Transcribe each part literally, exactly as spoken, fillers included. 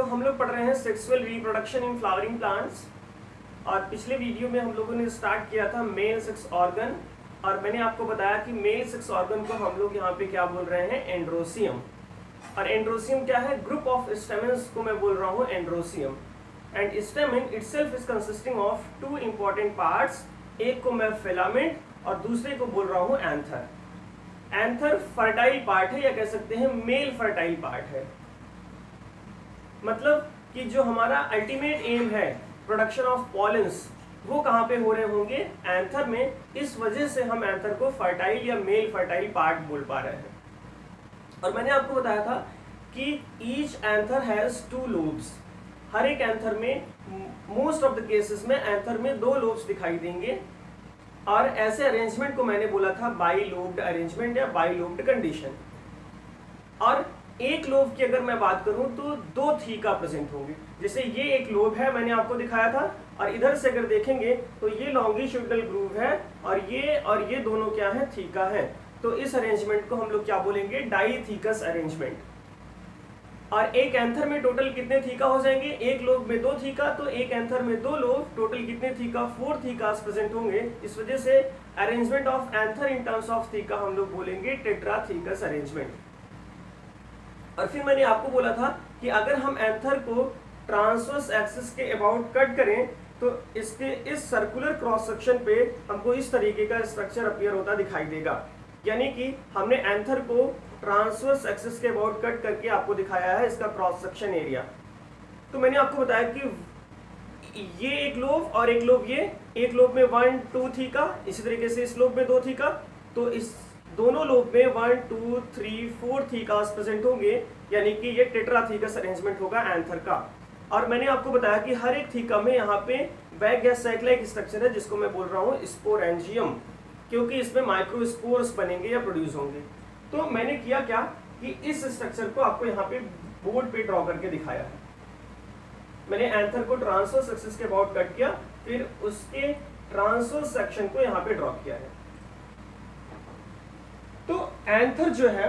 हम लोग पढ़ रहे हैं sexual reproduction in flowering plants. और पिछले वीडियो में हम लोगों ने स्टार्ट किया था मेल सेक्स ऑर्गन, और मैंने आपको बताया कि मेल सेक्स ऑर्गन को हम लोग यहाँ पे क्या बोल रहे हैं, एंड्रोसियम। और एंड्रोसियम क्या है, ग्रुप ऑफ स्टेमेंस को मैं बोल रहा हूँ androecium. And stamen itself is consisting of two important parts, एक को मैं फिलामेंट और दूसरे को बोल रहा हूँ एंथर। एंथर फर्टाइल पार्ट है, या कह सकते हैं मेल फर्टाइल पार्ट है। मतलब कि जो हमारा अल्टीमेट एम है प्रोडक्शन ऑफ पॉलेंस, वो कहाँ पे हो रहे होंगे, एंथर में। इस वजह से हम एंथर को फर्टाइल या मेल फर्टाइल पार्ट बोल पा रहे हैं। और मैंने आपको बताया था कि each anther has two lobes. हर एक एंथर में, मोस्ट ऑफ द केसेस में एंथर में दो लोब्स दिखाई देंगे। और ऐसे अरेंजमेंट को मैंने बोला था बाई लोब्ड अरेंजमेंट या बाई लोब्ड कंडीशन। और एक लोब की अगर मैं बात करूं तो दो थीका प्रेजेंट होंगे। जैसे ये एक लोब है, मैंने आपको दिखाया था, और इधर से अगर देखेंगे तो ये लॉन्गिट्यूडनल ग्रूव है, और ये और ये दोनों क्या है, थीका है। तो इस अरेंजमेंट को हम लोग क्या बोलेंगे, डाईथीकस अरेंजमेंट। और एक एंथर में टोटल कितने थीका हो जाएंगे, एक लोब में दो थीका, तो एक एंथर में दो लोब, टोटल कितने थीका, फोर थीकास प्रेजेंट होंगे। इस वजह से arrangement of anther in terms of theca हम लोग बोलेंगे टेट्राथीकस अरेंजमेंट। और फिर मैंने आपको बोला था कि अगर हम एंथर को ट्रांसवर्स एक्सिस के अबाउट कट करें तो इसके इस सर्कुलर क्रॉस सेक्शन पे हमको इस तरीके का स्ट्रक्चर अपीयर होता दिखाई देगा। यानी कि हमने एंथर को ट्रांसवर्स एक्सिस के अबाउट कट करके आपको दिखाया है इसका क्रॉस सेक्शन एरिया। तो मैंने आपको बताया कि ये एक लोब और एक लोब, ये एक लोब में वन टू थीका, इसी तरीके से इस लोब में दो थीका, तो इस दोनों लोब में one two three four thecas present होंगे। यानी कि ये टेट्राथीकस अरेंजमेंट होगा एंथर का। और मैंने आपको बताया कि हर एक थीका में यहाँ पे बैग या साइक्लाइक स्ट्रक्चर है, जिसको मैं बोल रहा हूँ स्पोरेंजियम, क्योंकि इसमें माइक्रोस्पोर्स बनेंगे या प्रोड्यूस होंगे। तो मैंने किया क्या कि इस स्ट्रक्चर को आपको यहाँ पे बोर्ड पे ड्रॉ करके दिखाया है। मैंने एंथर को ट्रांसवर्स एक्सिस के अबाउट कट किया, फिर उसके ट्रांसवर्स सेक्शन को यहाँ पे ड्रॉ किया है। तो एंथर जो है,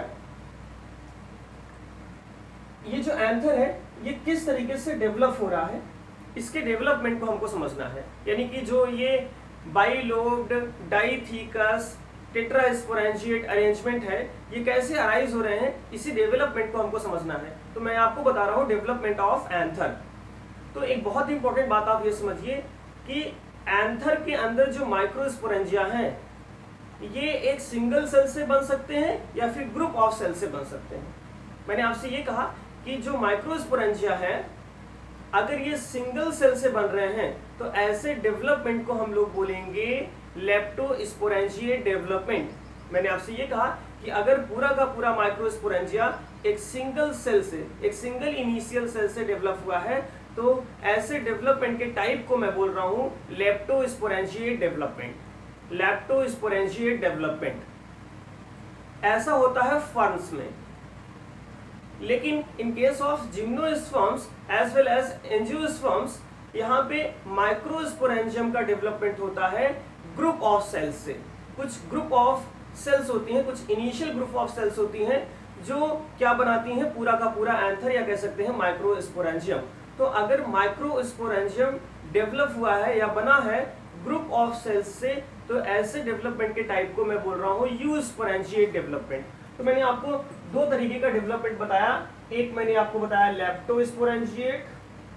ये जो एंथर है ये किस तरीके से डेवलप हो रहा है, इसके डेवलपमेंट को हमको समझना है। यानी कि जो ये बाइलोब्ड डाईथीकस टेट्रास्पोरेंजिएट अरेंजमेंट है, ये कैसे अराइज हो रहे हैं, इसी डेवलपमेंट को हमको समझना है। तो मैं आपको बता रहा हूँ डेवलपमेंट ऑफ एंथर। तो एक बहुत इंपॉर्टेंट बात आप ये समझिए कि एंथर के अंदर जो माइक्रोस्पोरेंजिया है, ये एक सिंगल सेल से बन सकते हैं या फिर ग्रुप ऑफ सेल से बन सकते हैं। मैंने आपसे ये कहा कि जो माइक्रोस्पोरेंजिया है, अगर ये सिंगल सेल से बन रहे हैं तो ऐसे डेवलपमेंट को हम लोग बोलेंगे लेप्टोस्पोरेंजिएट डेवलपमेंट। मैंने आपसे ये कहा कि अगर पूरा का पूरा माइक्रोस्पोरेंजिया एक सिंगल सेल से, एक सिंगल इनिशियल सेल से डेवलप हुआ है, तो ऐसे डेवलपमेंट के टाइप को मैं बोल रहा हूँ लेप्टोस्पोरेंजिएट डेवलपमेंट। लेप्टोस्पोरेंजिएट डेवलपमेंट ऐसा होता है फर्न्स में, लेकिन in case of gymnosperms as well as angiosperms, यहाँ पे माइक्रोस्पोरेंजियम का डेवलपमेंट होता है ग्रुप ऑफ सेल्स से। कुछ ग्रुप ऑफ सेल्स होती हैं, कुछ इनिशियल ग्रुप ऑफ सेल्स होती हैं जो क्या बनाती हैं, पूरा का पूरा एंथर या कह सकते हैं माइक्रोस्पोरेंजियम। तो अगर माइक्रोस्पोरेंजियम डेवलप हुआ है या बना है ग्रुप ऑफ सेल्स से, तो ऐसे डेवलपमेंट के टाइप को मैं बोल रहा हूँ यूस्पोरेंजिएट डेवलपमेंट। तो मैंने आपको दो तरीके का डेवलपमेंट बताया। एक मैंने आपको बताया लेप्टोस्पोरेंजिएट,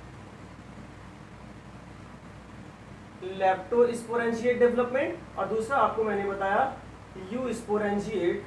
लेप्टोस्पोरेंजिएट डेवलपमेंट, और दूसरा आपको मैंने बताया यूस्पोरेंजिएट,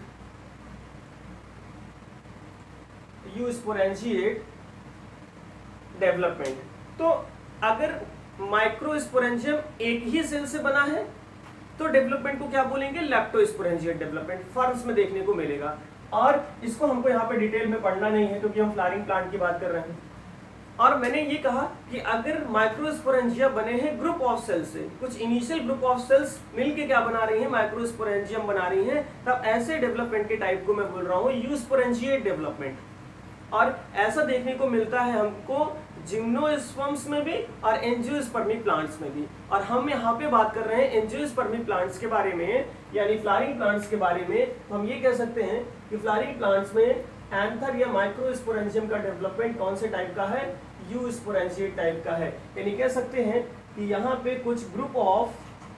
यूस्पोरेंजिएट डेवलपमेंट। तो अगर माइक्रोस्पोरेंजियम एक ही सेल से बना है तो डेवलपमेंट को क्या बोलेंगे, लेप्टोस्पोरेंजिएट डेवलपमेंट। फर्न्स में देखने को मिलेगा, और इसको हमको यहाँ पे डिटेल में पढ़ना नहीं है क्योंकि हम फ्लावरिंग प्लांट की बात कर रहे हैं। और मैंने ये कहा कि अगर माइक्रोस्पोरेंजिया बने हैं ग्रुप ऑफ सेल से, कुछ इनिशियल ग्रुप ऑफ सेल्स मिलके क्या बना रही हैं, माइक्रोस्पोरेंजियम बना रही हैं, तब ऐसे डेवलपमेंट के टाइप को मैं बोल रहा हूँ यूस्पोरेंजिएट डेवलपमेंट। और ऐसा देखने को मिलता है हमको जिम्नोस्पर्म्स में भी और एंजियोस्पर्मिक प्लांट्स में भी। और हम यहाँ पे बात कर रहे हैं एंजियोस्पर्मिक प्लांट्स के बारे में, यानी फ्लावरिंग प्लांट्स के बारे में। तो हम ये कह सकते हैं कि फ्लावरिंग प्लांट्स में एंथर या माइक्रोस्पोरेंजियम का डेवलपमेंट कौन से टाइप का है, यू स्पोरेंजिएट टाइप का है। यानी कह सकते हैं कि यहाँ पे कुछ ग्रुप ऑफ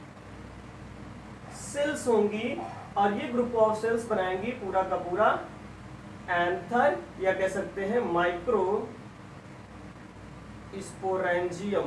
सेल्स होंगी और ये ग्रुप ऑफ सेल्स बनाएंगी पूरा का पूरा एंथर या कह सकते हैं माइक्रो स्पोरेंजियम।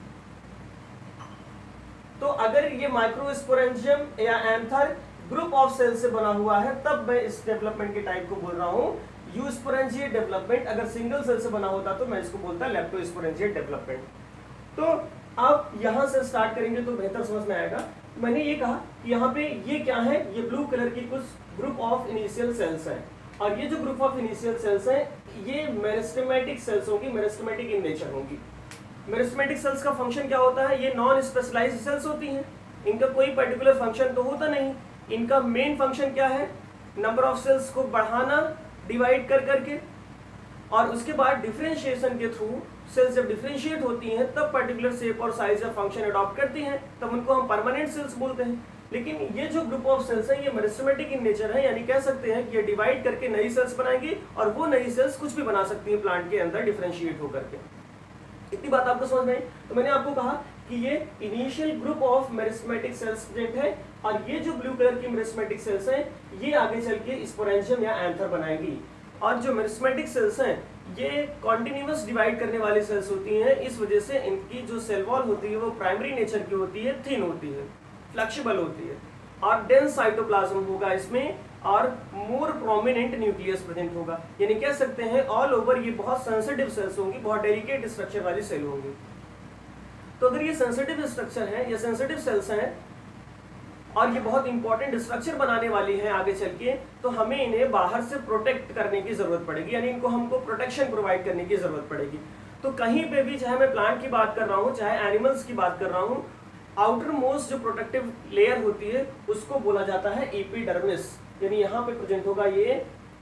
तो अगर ये माइक्रोस्पोरेंजियम या एंथर ग्रुप ऑफ सेल से बना हुआ है तब मैं इस डेवलपमेंट के टाइप को बोल रहा हूं यूस्पोरेंजिएट डेवलपमेंट। अगर सिंगल सेल से बना होता तो मैं इसको बोलता लेप्टोस्पोरेंजिएट डेवलपमेंट। तो आप यहां से स्टार्ट करेंगे तो बेहतर समझ में आएगा। मैंने ये कहा कि यहाँ पे ये क्या है, ये ब्लू कलर की कुछ ग्रुप ऑफ इनिशियल सेल्स हैं और ये जो ग्रुप ऑफ इनिशियल सेल्स हैं ये मेरिस्टेमेटिक सेल्स होंगी, मेरिस्टेमेटिक इन नेचर होंगी। मेरिस्टेमेटिक सेल्स का फंक्शन क्या होता है, ये नॉन स्पेशलाइज्ड सेल्स होती हैं, इनका कोई पर्टिकुलर फंक्शन तो होता नहीं। इनका मेन फंक्शन क्या है, नंबर ऑफ सेल्स को बढ़ाना डिवाइड कर करके, और उसके बाद डिफरेंशिएशन के थ्रू सेल्स जब डिफरेंशिएट होती हैं तब पर्टिकुलर शेप और साइज या फंक्शन अडॉप्ट करती हैं, तब उनको हम परमानेंट सेल्स बोलते हैं। लेकिन ये जो ग्रुप ऑफ सेल्स है ये मेरिस्टेमेटिक इन नेचर है, यानी कह सकते हैं कि ये डिवाइड करके नई सेल्स बनाएंगी और वो नई सेल्स कुछ भी बना सकती हैं प्लांट के अंदर डिफरेंशिएट होकर के। इतनी बात आपको समझ में आई। तो मैंने आपको कहा कि ये initial group of meristematic cells present है और ये जो ब्लू कलर की मेरिस्टेमेटिक सेल्स हैं ये आगे चल के स्पोरेंजियम या एंथर बनाएगी। और जो मेरिस्टेमेटिक सेल्स हैं ये कॉन्टिन्यूअस डिवाइड करने वाली सेल्स होती हैं, इस वजह से इनकी जो सेल वॉल होती है वो प्राइमरी नेचर की होती है, थिन होती है, फ्लेक्सिबल होती है और डेंस साइटोप्लाज्म होगा इसमें और मोर प्रोमिनेंट न्यूक्लियस प्रेजेंट होगा। यानी कह सकते हैं ऑल ओवर ये बहुत सेंसिटिव सेल्स होंगी, बहुत डेलिकेट स्ट्रक्चर वाली सेल होंगी। तो अगर ये सेंसिटिव स्ट्रक्चर है या सेंसिटिव सेल्स हैं और ये बहुत इंपॉर्टेंट स्ट्रक्चर बनाने वाली है आगे चल के, तो हमें इन्हें बाहर से प्रोटेक्ट करने की जरूरत पड़ेगी, यानी इनको हमको प्रोटेक्शन प्रोवाइड करने की जरूरत पड़ेगी। तो कहीं पे भी, चाहे मैं प्लांट की बात कर रहा हूँ चाहे एनिमल्स की बात कर रहा हूँ, आउटर मोस्ट जो प्रोटेक्टिव लेयर होती है उसको बोला जाता है एपिडर्मिस। यानी यहाँ पे प्रेजेंट होगा ये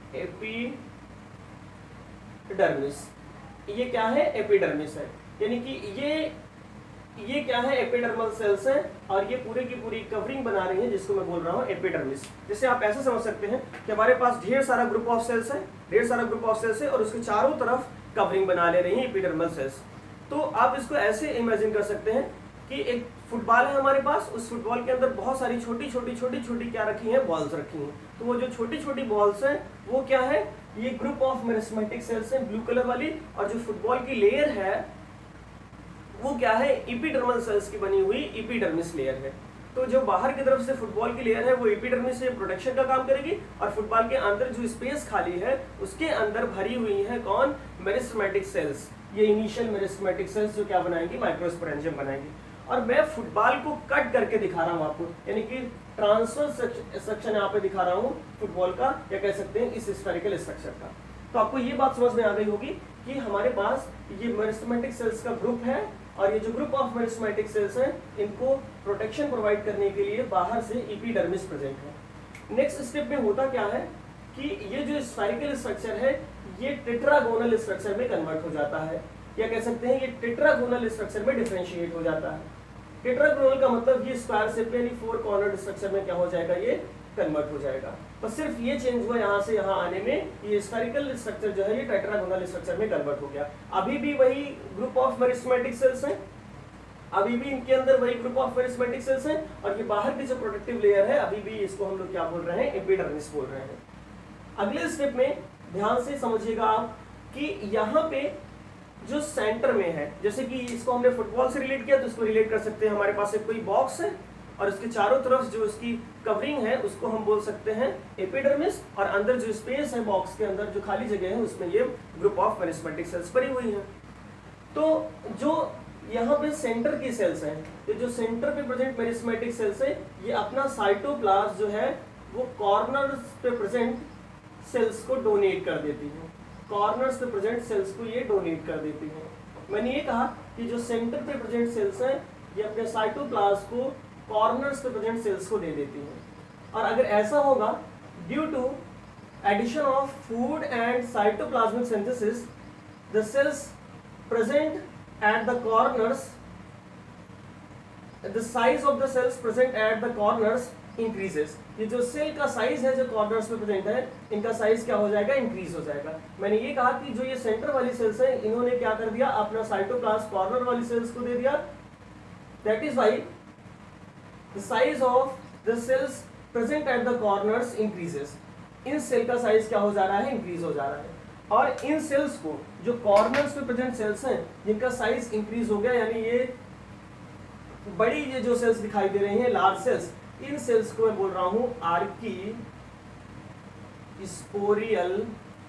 एपिडर्मिस। ये क्या है, एपिडर्मिस है। यानी कि ये ये क्या है, एपिडर्मल सेल्स हैं और ये पूरे की पूरी कवरिंग बना रही है जिसको मैं बोल रहा हूँ एपिडर्मिस। जैसे आप ऐसे समझ सकते हैं कि हमारे पास ढेर सारा ग्रुप ऑफ सेल्स है, ढेर सारा ग्रुप ऑफ सेल्स है और उसके चारों तरफ कवरिंग बना ले रही है एपिडर्मल सेल्स। तो आप इसको ऐसे इमेजिन कर सकते हैं कि एक फुटबॉल है हमारे पास, उस फुटबॉल के अंदर बहुत सारी छोटी छोटी छोटी छोटी क्या रखी हैं, बॉल्स रखी हैं। तो वो जो छोटी छोटी बॉल्स हैं वो क्या है, ये ग्रुप ऑफ मेरिस्टेमेटिक सेल्स हैं ब्लू कलर वाली, और जो फुटबॉल की लेयर है वो क्या है, एपिडर्मल सेल्स की बनी हुई एपिडर्मिस लेयर है। तो जो बाहर की तरफ से फुटबॉल की लेयर है वो एपिडर्मिस से प्रोटेक्शन का काम करेगी और फुटबॉल के अंदर जो स्पेस खाली है उसके अंदर भरी हुई है कौन, मेरिस्टेमेटिक सेल्स। ये इनिशियल मेरिस्टेमेटिक सेल्स जो क्या बनाएंगी, माइक्रोस्पोरेंजियम बनाएंगी। और मैं फुटबॉल को कट करके दिखा रहा हूँ आपको, यानी कि ट्रांसफर सेक्शन यहाँ पे दिखा रहा हूँ फुटबॉल का, या कह सकते हैं इस स्फेरिकल स्ट्रक्चर का। तो आपको ये बात समझ में आ गई होगी कि हमारे पास ये मेरिस्टेमेटिक सेल्स का ग्रुप है और ये जो ग्रुप ऑफ मेरिस्टेमेटिक सेल्स हैं इनको प्रोटेक्शन प्रोवाइड करने के लिए बाहर से एपिडर्मिस प्रेजेंट है। नेक्स्ट स्टेप में होता क्या है कि ये जो स्फेरिकल स्ट्रक्चर है ये टेट्रागोनल स्ट्रक्चर में कन्वर्ट हो जाता है, या कह सकते हैं ये टेट्रागोनल स्ट्रक्चर में डिफरेंशिएट हो जाता है। टेट्रागोनल का मतलब ये स्क्वायर शेप यानी फोर कॉर्नर्ड स्ट्रक्चर में क्या हो जाएगा, ये कन्वर्ट हो जाएगा। बस सिर्फ ये चेंज हुआ यहाँ से यहाँ आने में, ये स्फेरिकल स्ट्रक्चर जो है ये टेट्रागोनल स्ट्रक्चर में कन्वर्ट हो गया। अभी भी वही ग्रुप ऑफ मेरिस्टेमेटिक सेल्स हैं, अभी भी इनके अंदर वही ग्रुप ऑफ मेरिस्टेमेटिक सेल्स हैं और ये बाहर की जो प्रोटेक्टिव लेयर है अभी भी इसको हम लोग क्या बोल रहे हैं, एपिडर्मिस बोल रहे हैं। अगले स्टेप में ध्यान से समझिएगा आप कि यहाँ पे जो सेंटर में है, जैसे कि इसको हमने फुटबॉल से रिलेट किया तो इसको रिलेट कर सकते हैं, हमारे पास एक कोई बॉक्स है और इसके चारों तरफ जो इसकी कवरिंग है उसको हम बोल सकते हैं एपिडर्मिस, और अंदर जो स्पेस है बॉक्स के अंदर जो खाली जगह है उसमें ये ग्रुप ऑफ मेरिस्टेमेटिक सेल्स भरी हुई है। तो जो यहाँ पे सेंटर की सेल्स हैं, ये जो सेंटर पे प्रेजेंट मेरिस्टेमेटिक सेल्स है ये अपना साइटोप्लाज्म जो है वो कॉर्नर्स पे प्रेजेंट सेल्स को डोनेट कर देती है, कॉर्नर्स पे प्रेजेंट सेल्स को ये डोनेट कर देती है। मैंने ये कहा कि जो सेंटर पे प्रेजेंट सेल्स हैं ये अपने साइटोप्लाज्म को कॉर्नर्स पे प्रेजेंट सेल्स को दे देती हैं। और अगर ऐसा होगा due to addition of food and cytoplasmic synthesis the cells present at the corners the size of the cells present at the corners increases. ये जो सेल का साइज है जो कॉर्नर्स में प्रेजेंट है, इनका साइज क्या हो जाएगा, इंक्रीज हो जाएगा। मैंने ये कहा कि जो ये सेंटर वाली सेल्स है, इन्होंने क्या कर दिया, अपना साइटोप्लाज्म कॉर्नर वाली सेल्स को दे दिया। That is why the size of the cells present at the corners increases. इन सेल का साइज क्या हो जा रहा है, इंक्रीज हो जा रहा है। और इन सेल्स को, जो कॉर्नर्स में प्रेजेंट सेल्स हैं, जिनका साइज इंक्रीज हो गया, यानी ये बड़ी ये जो सेल्स दिखाई दे रही हैं, लार्ज सेल्स, इन सेल्स को मैं बोल रहा हूं आर्की स्पोरियल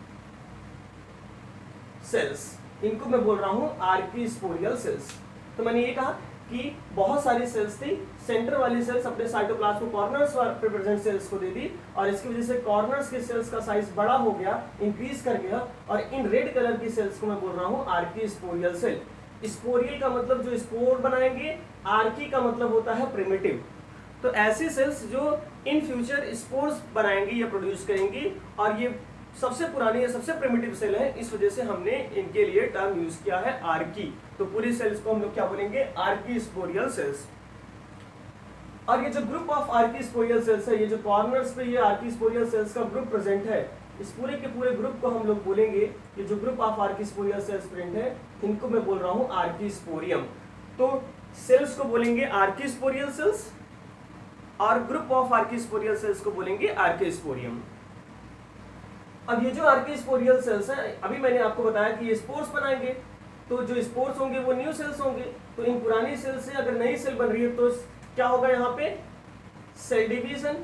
सेल्स। इनको मैं बोल रहा हूं आर्की स्पोरियल सेल्स। तो मैंने ये कहा कि बहुत सारी सेल्स थी, सेंटर वाली सेल्स अपने साइटोप्लाज्म को कॉर्नर्स पे प्रेजेंट सेल्स को दे दी, और इसकी वजह से कॉर्नर्स के सेल्स का साइज बड़ा हो गया, इंक्रीज कर गया, और इन रेड कलर की सेल्स को मैं बोल रहा हूं आर्की स्पोरियल सेल। स्पोरियल का मतलब जो स्पोर बनाएंगे, आर्की का मतलब होता है प्रिमिटिव। तो ऐसी सेल्स जो इन फ्यूचर स्पोर्स बनाएंगी या प्रोड्यूस करेंगी, और ये सबसे पुरानी या सबसे प्रिमिटिव सेल है, इस वजह से हमने इनके लिए टर्म यूज किया है आर्की। तो पूरी सेल्स को हम लोग क्या बोलेंगे, आर्की स्पोरियल सेल्स। और ये जो group of archesporial cells है, ये जो कॉर्नर्स पे ये आर्की स्पोरियल सेल्स का ग्रुप प्रेजेंट है, इस पूरे के पूरे ग्रुप को हम लोग बोलेंगे, ये जो group of archesporial cells present है, इनको मैं बोल रहा हूं आर्की स्पोरियम। तो सेल्स को बोलेंगे आर्की स्पोरियल सेल्स, और group of archesporial cells को बोलेंगे आर्की स्पोरियम। अब ये जो आर्की स्पोरियल सेल्स हैं, अभी मैंने आपको बताया कि ये स्पोर्स बनाएंगे, तो जो स्पोर्स होंगे वो न्यू सेल्स होंगे। तो इन पुरानी सेल से अगर नई सेल बन रही है तो क्या होगा, यहाँ पे सेल डिवीजन।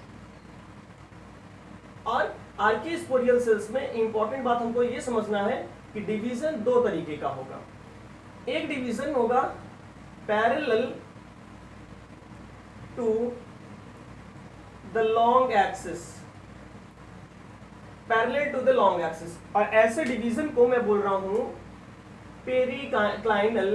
और आर्की स्पोरियल सेल्स में इंपॉर्टेंट बात हमको ये समझना है कि डिवीजन दो तरीके का होगा। एक डिवीजन होगा parallel to the long axis, parallel to the long axis, और ऐसे डिवीजन को मैं बोल रहा हूं पेरिक्लाइनल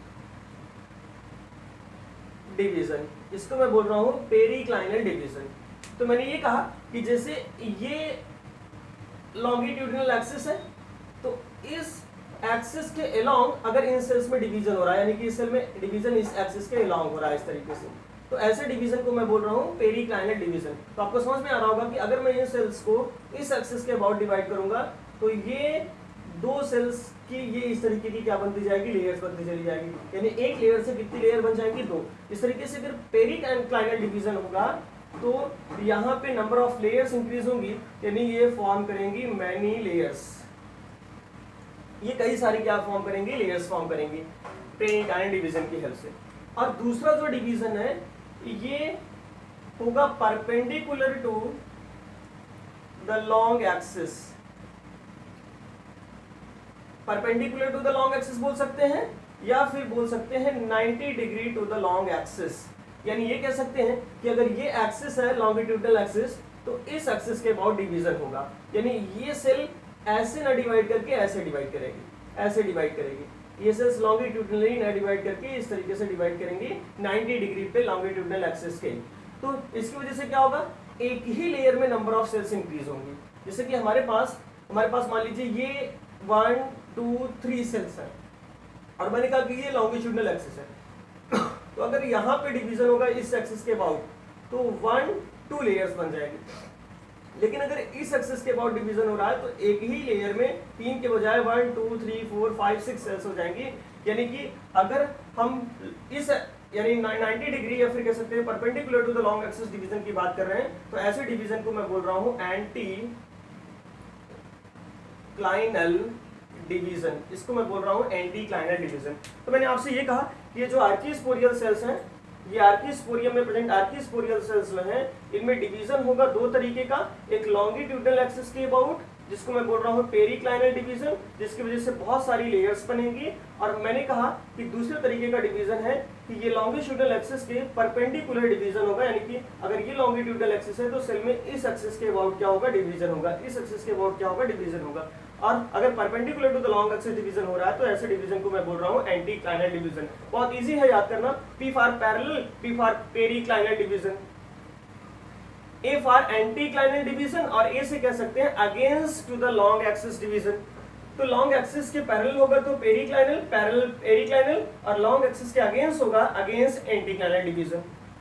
डिवीजन। इसको मैं बोल रहा हूं पेरिक्लाइनल डिवीजन। तो मैंने ये कहा कि जैसे ये लॉन्गिट्यूडिनल एक्सिस है, तो इस एक्सिस के अलोंग अगर इन सेल्स में डिवीजन हो रहा है, यानी कि इस सेल में डिवीजन इस एक्सिस के अलोंग हो रहा है इस तरीके से, तो ऐसे डिवीजन को मैं बोल रहा हूँ पेरिक्लाइनल डिवीजन। तो आपको समझ में आ रहा होगा कि अगर मैं इन सेल्स को इस एक्सिस के अबाउट डिवाइड करूंगा, तो ये दो सेल्स की ये इस तरीके की क्या बनती जाएगी, लेयर्स बनती चली जाएगी। यानी एक लेयर से कितनी लेयर बन जाएगी, दो। इस तरीके से अगर पेरिक्लाइनल डिवीजन होगा तो यहाँ पे नंबर ऑफ लेयर्स इंक्रीज होंगी, यानी ये फॉर्म करेंगी मैनी लेयर्स। ये कई सारी क्या फॉर्म करेंगे, लेयर्स फॉर्म करेंगी पेरिक्लाइनल डिवीजन की हेल्प से। और दूसरा जो डिवीजन है ये होगा perpendicular to the long axis. Perpendicular to the long axis बोल सकते हैं, या फिर बोल सकते हैं ninety degree to the long axis. यानी ये कह सकते हैं कि अगर ये एक्सिस है लॉन्गिट्यूडनल एक्सिस, तो इस एक्सिस के अबाउट डिवीजन होगा। यानी ये सेल ऐसे ना डिवाइड करके ऐसे डिवाइड करेगी, ऐसे डिवाइड करेगी। ये सेल्स लॉन्गिट्यूडनली ना डिवाइड करके इस तरीके से डिवाइड करेंगी नाइंटी डिग्री पे लॉन्गिट्यूडनल एक्सिस के। तो इसकी वजह से क्या होगा, एक ही लेयर में नंबर ऑफ सेल्स इंक्रीज होंगी। जैसे कि हमारे पास हमारे पास मान लीजिए ये वन टू थ्री सेल्स है, और मैंने कहा कि ये लॉन्गिट्यूडनल एक्सिस है। तो अगर यहाँ पे डिवीजन होगा इस एक्सिस के अबाउट, तो वन टू लेयर्स बन जाएगी। लेकिन अगर इस एक्सिस के अबाउट डिवीजन हो रहा है, तो एक ही लेयर में तीन के बजाय one two three four five six cells हो जाएंगी। यानी कि अगर हम इस यानी नाइंटी डिग्री या फिर कह सकते हैं perpendicular to the long axis division की बात कर रहे हैं, तो ऐसे डिवीजन को मैं बोल रहा हूँ एंटी क्लाइनल डिवीजन। इसको मैं बोल रहा हूँ एंटी क्लाइनल डिवीजन। तो मैंने आपसे ये कहा कि ये जो आर्की स्पोरियल सेल्स हैं, ये आर्की स्पोरियम में प्रेजेंट आर्की स्पोरियल सेल्स में हैं, इनमें डिवीजन होगा दो तरीके का। एक लॉन्गिट्यूडनल एक्सिस के अबाउट, जिसको मैं बोल रहा हूँ पेरिक्लाइनल डिवीजन, जिसकी वजह से बहुत सारी लेयर्स बनेंगी। और मैंने कहा कि दूसरे तरीके का डिवीजन है कि ये लॉन्गिट्यूडनल एक्सिस के परपेंडिकुलर डिवीजन होगा। यानी कि अगर ये लॉन्गिट्यूडनल एक्सिस है, तो सेल में इस एक्सिस के अबाउट क्या होगा, डिवीजन होगा। इस एक्सिस के अबाउट क्या होगा, डिवीजन होगा। और अगर perpendicular to the long axis division हो रहा है, तो ऐसे डिवीजन को मैं बोल रहा हूँ एंटी क्लाइनल डिवीजन। बहुत इजी है याद करना, P for parallel, P for periclinal division, A for anticlinal division, और ए से कह सकते हैं against to the long axis division. तो लॉन्ग एक्सिस के पैरेलल होगा तो पेरिक्लाइनल, पैरेलल पेरिक्लाइनल, और लॉन्ग एक्सिस के अगेंस्ट होगा अगेंस्ट एंटी क्लाइनल डिवीजन।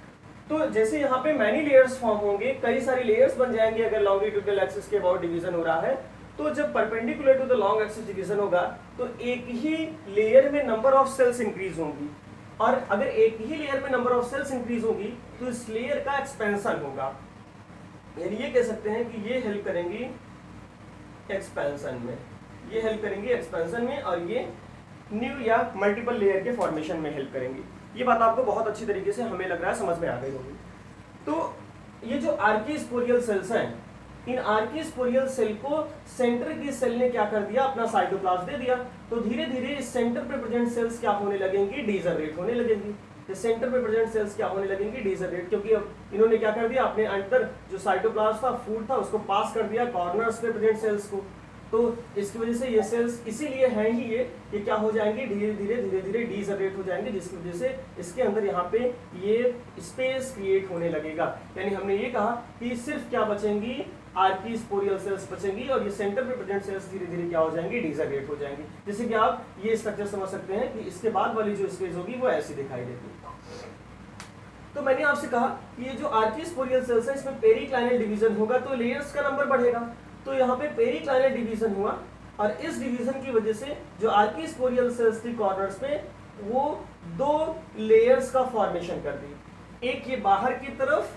तो जैसे यहाँ पे मैनी लेयर्स फॉर्म होंगे, कई सारी लेयर्स बन जाएंगे अगर लॉन्गिट्यूडनल एक्सिस के अबाउट डिवीजन हो रहा है, तो जब perpendicular to the long axis division होगा तो एक ही लेयर में नंबर ऑफ सेल्स इंक्रीज होंगी, और अगर एक ही लेयर में नंबर ऑफ सेल्स इंक्रीज होगी तो इस लेयर का एक्सपेंशन होगा, यानी ये कह सकते हैं कि ये हेल्प करेंगी एक्सपेंशन में, ये हेल्प करेंगी एक्सपेंशन में, और ये न्यू या मल्टीपल लेयर के फॉर्मेशन में हेल्प करेंगी। ये बात आपको बहुत अच्छी तरीके से हमें लग रहा है समझ में आ गई होगी। तो ये जो आर्कीस्पोरियल सेल्स हैं, इन आर्कीस्पोरियल सेल को सेंटर की सेल ने क्या कर दिया, अपना साइटोप्लाज्म दे दिया, तो धीरे धीरे इस सेंटर पे प्रेजेंट सेल्स क्या होने लगेंगी, डीजनरेट होने लगेंगी। सेंटर पे प्रेजेंट सेल्स क्या होने लगेंगी, डीजनरेट, क्योंकि अब इन्होंने क्या कर दिया, अपने अंदर जो साइटोप्लाज्म था, फूड था, उसको पास कर दिया कॉर्नर्स पे प्रेजेंट सेल्स को। तो इसकी वजह से ये सेल्स इसीलिए हैं ही ये ये क्या हो जाएंगे, धीरे धीरे धीरे धीरे डीजनरेट हो जाएंगे, जिसकी वजह से इसके अंदर यहाँ पे ये स्पेस क्रिएट होने लगेगा। यानी हमने ये कहा कि सिर्फ क्या बचेंगी, आर्कीस्पोरियल सेल्स बचेंगी, और ये सेंटर पे प्रेजेंट सेल्स धीरे धीरे क्या हो जाएंगी, डीजनरेट हो जाएंगी। जैसे कि आप ये स्ट्रक्चर समझ सकते हैं कि इसके बाद वाली जो स्टेज होगी वो ऐसी दिखाई देगी। तो मैंने आपसे कहा कि ये जो आर्कीस्पोरियल सेल्स है इसमें पेरिक्लाइनल डिवीजन होगा तो लेयर्स का नंबर बढ़ेगा। तो यहाँ पे पेरिक्लाइनल डिवीजन हुआ, और इस डिवीजन की वजह से जो आर्कीस्पोरियल सेल्स थी कॉर्नर्स में, वो दो लेयर्स का फॉर्मेशन कर दी। एक ये बाहर की तरफ,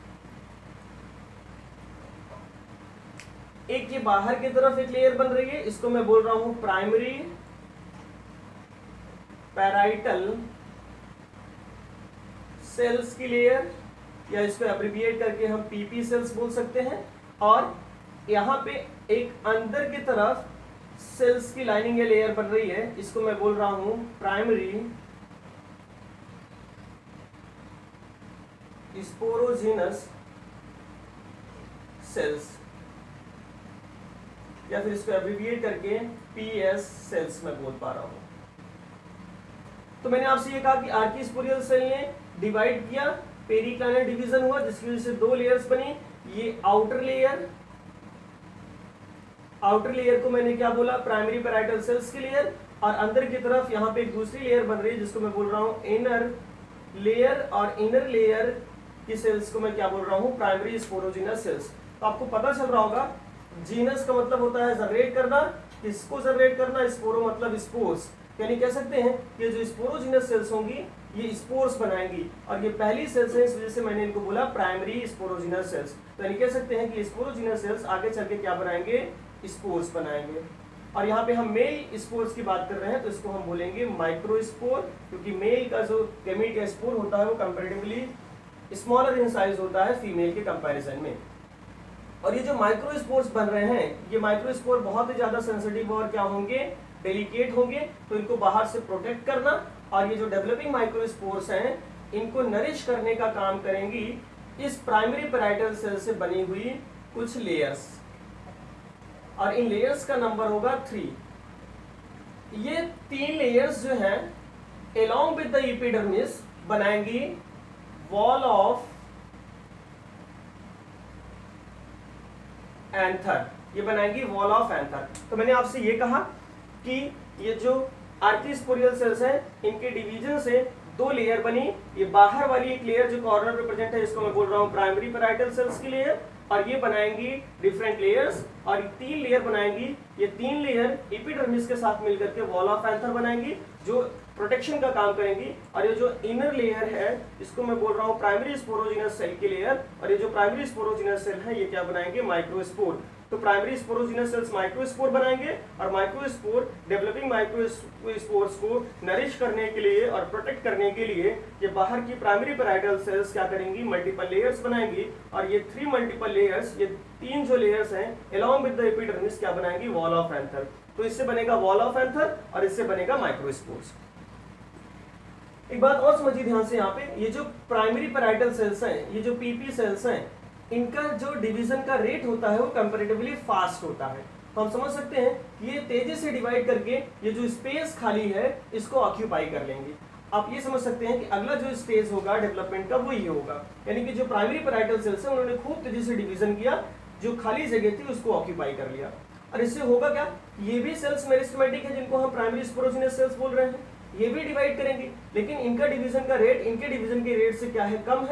एक ये बाहर की तरफ एक लेयर बन रही है, इसको मैं बोल रहा हूं प्राइमरी पैराइटल सेल्स की लेयर, या इसको एब्रिविएट करके हम पीपी सेल्स बोल सकते हैं। और यहाँ पे एक अंदर की तरफ सेल्स की लाइनिंग या लेयर बन रही है, इसको मैं बोल रहा हूं प्राइमरी स्पोरोजिनस सेल्स, या फिर इसको एब्रिविएट करके पीएस सेल्स में बोल पा रहा हूं। तो मैंने आपसे ये कहा कि आर्कीस्पोरियल सेल ने डिवाइड किया, पेरिक्लाइनल डिवीजन हुआ, जिसकी वजह से दो लेयर्स बनी। ये आउटर लेयर, आउटर लेयर को मैंने क्या बोला, प्राइमरी पैराइटल सेल्स की लेयर, और अंदर की तरफ यहाँ पे एक दूसरी लेयर बन रही है जिसको मैं बोल रहा हूँ इनर लेयर, और इनर लेयर की सेल्स को मैं क्या बोल रहा हूँ, प्राइमरी स्पोरोजिनस सेल्स। तो आपको पता चल रहा होगा, जीनस का मतलब होता है जनरेट करना, किसको जनरेट करना, स्पोरो मतलब स्पोर्स, यानी कह सकते हैं कि जो स्पोरोजिनस सेल्स होंगी ये स्पोर्स बनाएंगी, और ये पहली सेल्स है, इस वजह से मैंने इनको बोला प्राइमरी स्पोरोजिनस सेल्स। तो यानी कह सकते हैं कि स्पोरोजिनस सेल्स आगे चल के क्या बनाएंगे, स्पोर्स बनाएंगे। और यहाँ पे हम मेल स्पोर्स की बात कर रहे हैं तो इसको हम बोलेंगे माइक्रोस्पोर, क्योंकि मेल का जो गैमीट या स्पोर होता है वो कंपैरेटिवली स्मॉलर इन साइज होता है फीमेल के कंपैरिजन में। और ये जो माइक्रोस्पोर्स बन रहे हैं, ये माइक्रोस्पोर बहुत ही ज्यादा सेंसिटिव और क्या होंगे, डेलिकेट होंगे, तो इनको बाहर से प्रोटेक्ट करना, और ये जो डेवलपिंग माइक्रोस्पोर्स हैं इनको नरिश करने का काम करेंगी इस प्राइमरी पैराइटल सेल से बनी हुई कुछ लेयर्स, और इन लेयर्स का नंबर होगा थ्री। ये तीन लेयर्स जो हैं along with the epidermis बनाएंगी वॉल ऑफ एंथर, ये बनाएंगी वॉल ऑफ एंथर। तो मैंने आपसे ये कहा कि ये जो आर्कीस्पोरियल सेल्स हैं इनके डिवीजन से दो लेयर बनी। ये बाहर वाली एक लेयर जो कॉर्नर पे प्रेजेंट है इसको मैं बोल रहा हूँ प्राइमरी पैराइटल सेल्स की लेयर, और ये बनाएंगी डिफरेंट लेयर्स, और तीन लेयर बनाएंगी। ये तीन लेयर एपिडर्मिस के साथ मिलकर के वॉल ऑफ एंथर बनाएंगी जो प्रोटेक्शन का काम करेंगी। और ये जो इनर लेयर है इसको मैं बोल रहा हूँ प्राइमरी स्पोरोजिनस सेल की लेयर, और ये जो प्राइमरी स्पोरोजिनस सेल है ये क्या बनाएंगे, माइक्रोस्पोर। तो प्राइमरी स्पोरोजिनस सेल्स माइक्रोस्पोर बनाएंगे, और माइक्रोस्पोर डेवलपिंग माइक्रोस्पोर्स को नरिश करने के लिए और प्रोटेक्ट करने के लिए ये बाहर की प्राइमरी पैराइटल सेल्स क्या करेंगी, मल्टीपल लेयर्स बनाएंगी। और ये थ्री मल्टीपल लेयर्स, ये तीन जो लेयर्स हैं along with the epidermis क्या बनाएंगी, वॉल ऑफ एंथर। तो इससे बनेगा वॉल ऑफ एंथर और इससे बनेगा माइक्रोस्पोर्स। एक बात और समझिए ध्यान से, यहाँ पे ये जो प्राइमरी पैराइटल सेल्स हैं, ये जो पीपी सेल्स हैं, इनका जो डिवीजन का रेट होता है वो कंपैरेटिवली फास्ट होता है। तो हम समझ सकते हैं कि ये तेजी से डिवाइड करके ये जो स्पेस खाली है इसको ऑक्यूपाई कर लेंगे। आप ये समझ सकते हैं कि अगला जो स्टेज होगा डेवलपमेंट का वो ये होगा, यानी कि जो प्राइमरी पैराइटल सेल्स हैं उन्होंने खूब तेजी से डिवीजन किया, जो खाली जगह थी उसको ऑक्यूपाई कर लिया। और इससे होगा क्या, ये भी सेल्स मेरिस्टेमेटिक है जिनको हम प्राइमरी स्पोरोजिनस सेल्स बोल रहे हैं, ये भी डिवाइड करेंगे, लेकिन इनका डिवीजन का रेट इनके डिवीजन के रेट से क्या है, कम है।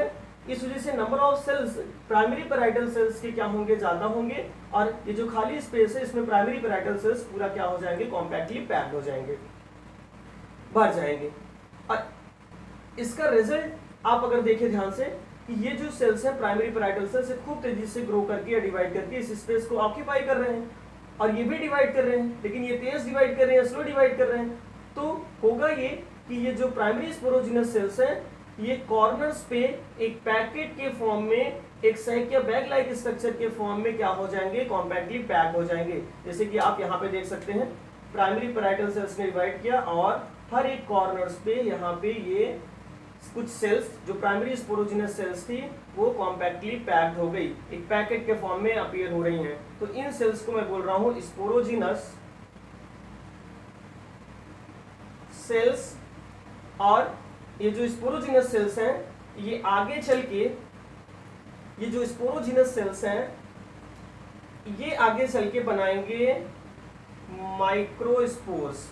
इस वजह से number of cells primary parietal cells के क्या होंगे, ज्यादा होंगे, और ये जो खाली स्पेस है इसमें प्राइमरी पैराइटल सेल्स पूरा क्या हो जाएंगे, कॉम्पैक्टली पैक्ड हो जाएंगे, भर जाएंगे। और इसका रिजल्ट आप अगर देखें ध्यान से कि ये जो सेल्स हैं प्राइमरी पैराइटल सेल्स खूब तेजी से ग्रो करके या डिवाइड करके इस स्पेस को ऑक्यूपाई कर रहे हैं, और ये भी डिवाइड कर रहे हैं, लेकिन ये तेज डिवाइड कर रहे हैं, स्लो डिवाइड कर रहे हैं। तो होगा ये कि ये जो प्राइमरी स्पोरोजिनस सेल्स हैं ये कॉर्नर्स पे एक पैकेट के फॉर्म में, एक सैक या बैग लाइक स्ट्रक्चर के फॉर्म में क्या हो जाएंगे, कॉम्पैक्टली पैक हो जाएंगे। जैसे कि आप यहाँ पे देख सकते हैं प्राइमरी पैराइटल सेल्स ने डिवाइड किया और हर एक कॉर्नर्स पे यहाँ पे ये कुछ सेल्स जो प्राइमरी स्पोरोजिनस सेल्स थी वो कॉम्पैक्टली पैक्ड हो गई, एक पैकेट के फॉर्म में अपीयर हो रही हैं। तो इन सेल्स को मैं बोल रहा हूं स्पोरोजिनस सेल्स। और ये जो स्पोरोजिनस सेल्स हैं ये आगे चल के, ये जो स्पोरोजिनस सेल्स हैं ये आगे चल के बनाएंगे माइक्रोस्पोर्स,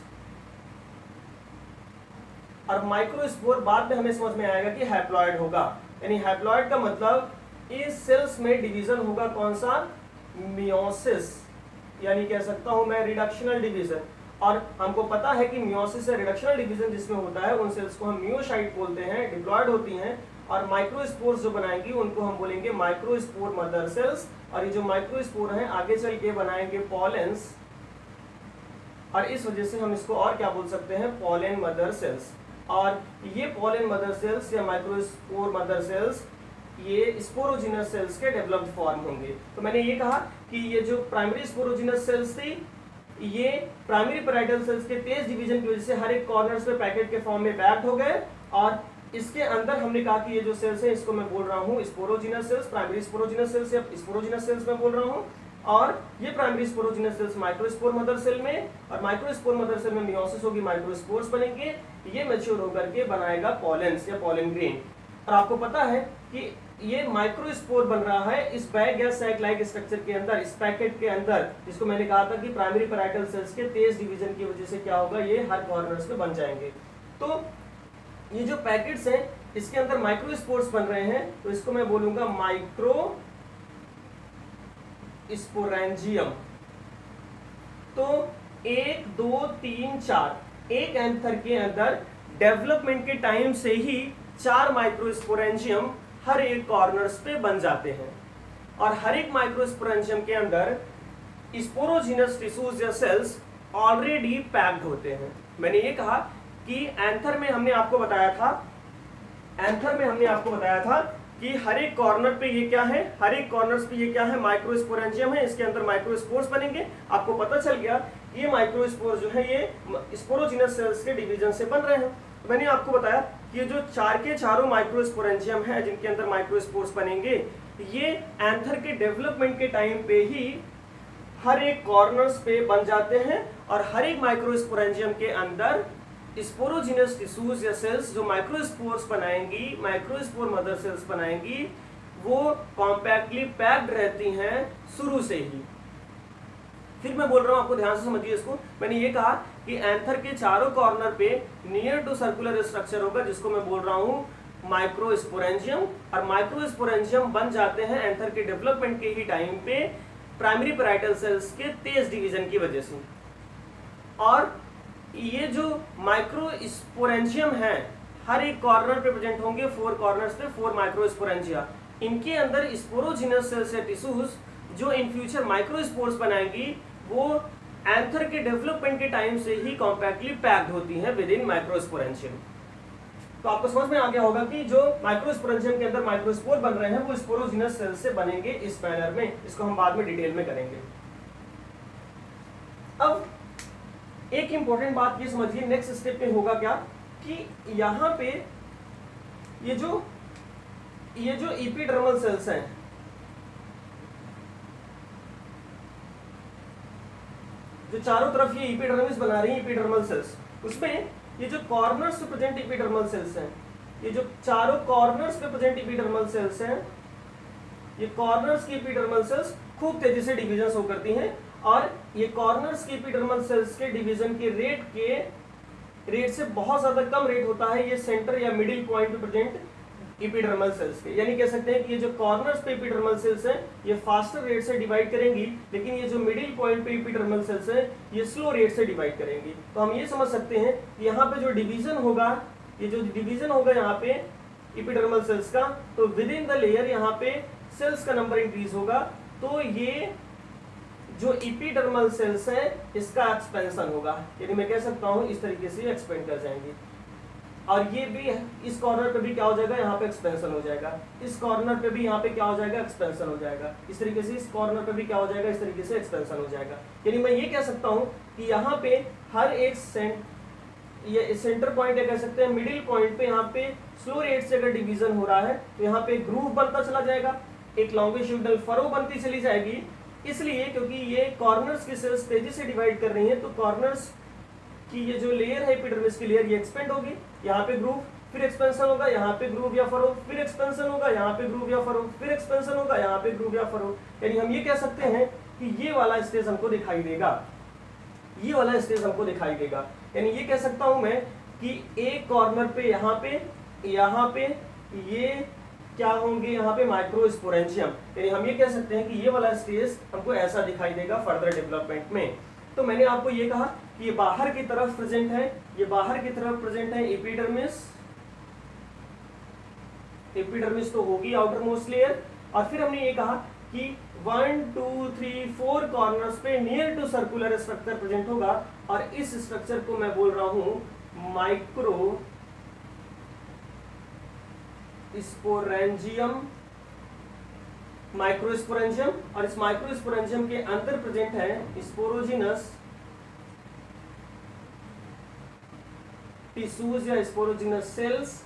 और माइक्रोस्पोर बाद में हमें समझ में आएगा कि हैप्लॉइड होगा। यानी हैप्लॉइड का मतलब इस सेल्स में डिवीजन होगा कौन सा, मियोसिस, यानी कह सकता हूं मैं रिडक्शनल डिवीजन। और हमको पता है कि मियोसिस या रिडक्शनल डिवीजन जिसमें होता है उन सेल्स को हम मियोसाइट बोलते हैं, डिप्लॉयड होती हैं। और माइक्रोस्पोर्स जो बनाएंगी उनको हम बोलेंगे माइक्रोस्पोर मदर सेल्स। और ये जो माइक्रोस्पोर हैं आगे चल के बनाएंगे पॉलेंस, और इस वजह से हम इसको और क्या बोल सकते हैं, पॉलेन मदर सेल्स। और ये पॉलेन मदर सेल्स या माइक्रोस्पोर मदर सेल्स ये स्पोरोजिनस सेल्स के डेवलप्ड फॉर्म होंगे। तो मैंने ये कहा कि ये जो प्राइमरी स्पोरोजिनस सेल्स थी ये प्राइमरी पैराइटल सेल्स के तेज डिवीजन की वजह से हर एक कॉर्नर्स पे पैकेट के फॉर्म में पैक्ड हो गए। और इसके अंदर हमने कहा कि ये जो सेल्स है इसको मैं बोल रहा हूँ sporogenous cells, primary sporogenous cells या स्पोरोजिनस सेल्स में बोल रहा हूँ। और ये primary sporogenous cells microspore mother cell में, और माइक्रोस्पोर मदर सेल में मियोसिस होगी, माइक्रोस्पोर्स बनेंगे, ये मैच्योर होकर के बनाएगा पॉलेंस या पॉलन ग्रेन। और आपको पता है कि ये माइक्रोस्पोर बन रहा है इस बैग या सैक लाइक स्ट्रक्चर के अंदर, इस पैकेट के अंदर, जिसको मैंने कहा था कि प्राइमरी पैराइटल सेल्स के तेज डिवीजन की वजह से क्या होगा, ये हर कॉर्नर्स पे बन जाएंगे। तो ये जो पैकेट्स हैं इसके अंदर माइक्रोस्पोर्स बन रहे हैं, तो इसको मैं बोलूंगा माइक्रो स्पोरेंजियम। तो एक दो तीन चार, एक एंथर के अंदर डेवलपमेंट के टाइम से ही चार माइक्रोस्पोरेंजियम हर एक कॉर्नर्स पे बन जाते हैं। और हर एक माइक्रोस्पोरेंजियम के अंदर स्पोरोजिनस टिश्यूज या सेल्स ऑलरेडी पैक्ड होते हैं। मैंने ये कहा कि एंथर में हमने आपको बताया था, एंथर में हमने आपको बताया था कि हर एक कॉर्नर पे ये क्या है, हर एक कॉर्नर्स पे ये क्या है, माइक्रोस्पोरेंजियम है, इसके अंदर माइक्रोस्पोर्स बनेंगे। आपको पता चल गया ये माइक्रोस्पोर्स जो है ये स्पोरोजिनस सेल्स के डिवीजन से बन रहे हैं। मैंने आपको बताया कि ये जो चार के चारों माइक्रोस्पोरेंजियम है जिनके अंदर माइक्रोस्पोर्स बनेंगे, ये एंथर के डेवलपमेंट के टाइम पे ही हर एक कॉर्नर्स पे बन जाते हैं। और हर एक माइक्रोस्पोरेंजियम के अंदर स्पोरोजिनस टिश्यूज या सेल्स जो माइक्रोस्पोर्स बनाएंगी, माइक्रोस्पोर मदर सेल्स बनाएंगी, वो कॉम्पैक्टली पैक्ड रहती हैं शुरू से ही। फिर मैं बोल रहा हूं, आपको ध्यान से समझिए इसको। मैंने ये कहा कि एंथर के चारों कॉर्नर पे नियर टू सर्कुलर स्ट्रक्चर होगा जिसको मैं बोल रहा हूं माइक्रोस्पोरेंजियम। और माइक्रोस्पोरेंजियम बन जाते हैं एंथर के डेवलपमेंट के ही टाइम पे प्राइमरी पैराइटल सेल्स के तेज डिवीजन की वजह से। और ये जो माइक्रोस्पोरेंजियम है हर एक कॉर्नर पे प्रेजेंट होंगे, फोर कॉर्नर्स पे फोर माइक्रोस्पोरेंजिया। इनके अंदर स्पोरोजिनस सेल्स या टिश्यूज जो इन फ्यूचर माइक्रोस्पोर्स बनाएंगी वो एंथर के डेवलपमेंट के टाइम से ही कॉम्पैक्टली पैक्ड होती हैं विद इन माइक्रोस्पोरेंजियम। तो आपको समझ में आ गया होगा कि जो माइक्रोस्पोरेंजियम के अंदर माइक्रोस्पोर बन रहे हैं वो स्पोरोजिनस सेल्स से बनेंगे इस मैनर में। इसको हम बाद में डिटेल में करेंगे। अब एक इंपॉर्टेंट बात ये समझिए, नेक्स्ट स्टेप में होगा क्या कि यहां पे ये जो ये जो एपिडर्मल सेल्स हैं, जो चारों तरफ ये एपिडर्मिस बना रही है एपिडर्मल सेल्स, उसमें ये जो कॉर्नर्स पे प्रेजेंट एपिडर्मल सेल्स हैं, ये जो चारों कॉर्नर्स पे प्रेजेंट एपिडर्मल सेल्स हैं, ये कॉर्नर्स की एपिडर्मल सेल्स खूब तेजी से डिवीजन शो करती हैं। और ये कॉर्नर्स की एपिडर्मल सेल्स के डिवीजन के रेट के रेट से बहुत ज्यादा कम रेट होता है ये सेंटर या मिडिल पॉइंट पे प्रेजेंट एपिडर्मल सेल्स के, यानी कह सकते हैं कि ये जो कॉर्नर्स पे एपिडर्मल सेल्स हैं ये फास्टर रेट से डिवाइड करेंगी, लेकिन ये जो मिडिल पॉइंट पे एपिडर्मल सेल्स हैं ये स्लो रेट से डिवाइड करेंगी। तो हम ये समझ सकते हैं कि यहाँ पे जो डिवीजन होगा, ये जो डिवीजन होगा यहाँ पे एपिडर्मल सेल्स का, तो विद इन द लेयर यहाँ पे सेल्स का नंबर इंक्रीज होगा, तो ये जो एपिडर्मल सेल्स हैं इसका एक्सपेंशन होगा, यानी मैं कह सकता हूँ इस तरीके से एक्सपेंड कर जाएंगे। और ये भी इस कॉर्नर पे भी क्या हो जाएगा, यहाँ पे एक्सपेंशन हो जाएगा, इस कॉर्नर पे भी यहाँ पे क्या हो जाएगा, एक्सपेंशन हो जाएगा, इस तरीके से इस कॉर्नर पे भी क्या हो जाएगा, इस तरीके से एक्सपेंशन हो जाएगा। यानी मैं ये कह सकता हूँ कि यहाँ पे हर एक सेंट ये सेंटर पॉइंट कह सकते हैं, मिडिल पॉइंट पे यहाँ पे स्लो रेट से अगर डिवीजन हो रहा है तो यहाँ पे ग्रूव बनता चला जाएगा, एक लॉन्गिट्यूडनल फरो बनती चली जाएगी, इसलिए क्योंकि ये कॉर्नर्स की सेल्स तेजी से डिवाइड कर रही है, तो कॉर्नर्स कि ये जो लेयर है एपिडर्मिस की लेयर ये एक्सपेंड होगी, यहाँ पे ग्रूव, फिर एक्सपेंशन होगा, यहाँ पे ग्रूव या फरो, फिर एक्सपेंशन होगा, यहाँ पे ग्रूव या फरो, फिर एक्सपेंशन होगा, यहाँ पे ग्रूव या फरो। यानी हम ये कह सकते हैं कि ये वाला स्टेज हमको दिखाई देगा, ये वाला स्टेज हमको दिखाई देगा। यानी ये कह सकता हूं मैं कि एक कॉर्नर पे यहाँ पे यहाँ पे ये क्या होंगे, यहाँ पे माइक्रोस्पोरेंजियम, यानी हम ये कह सकते हैं कि ये वाला स्टेज हमको ऐसा दिखाई देगा फर्दर डेवलपमेंट में। तो मैंने आपको ये कहा कि ये बाहर की तरफ प्रेजेंट है, ये बाहर की तरफ प्रेजेंट है एपिडर्मिस, एपिडर्मिस तो होगी आउटर मोस्ट लेयर, और फिर हमने ये कहा कि one two three four corners पे near to circular structure present होगा, और इस स्ट्रक्चर को मैं बोल रहा हूं माइक्रो स्पोरेंजियम, माइक्रोस्पोरेंजियम, और इस माइक्रोस्पोरेंजियम के अंदर प्रेजेंट है स्पोरोजिनस टिश्यूज या स्पोरोजिनस सेल्स।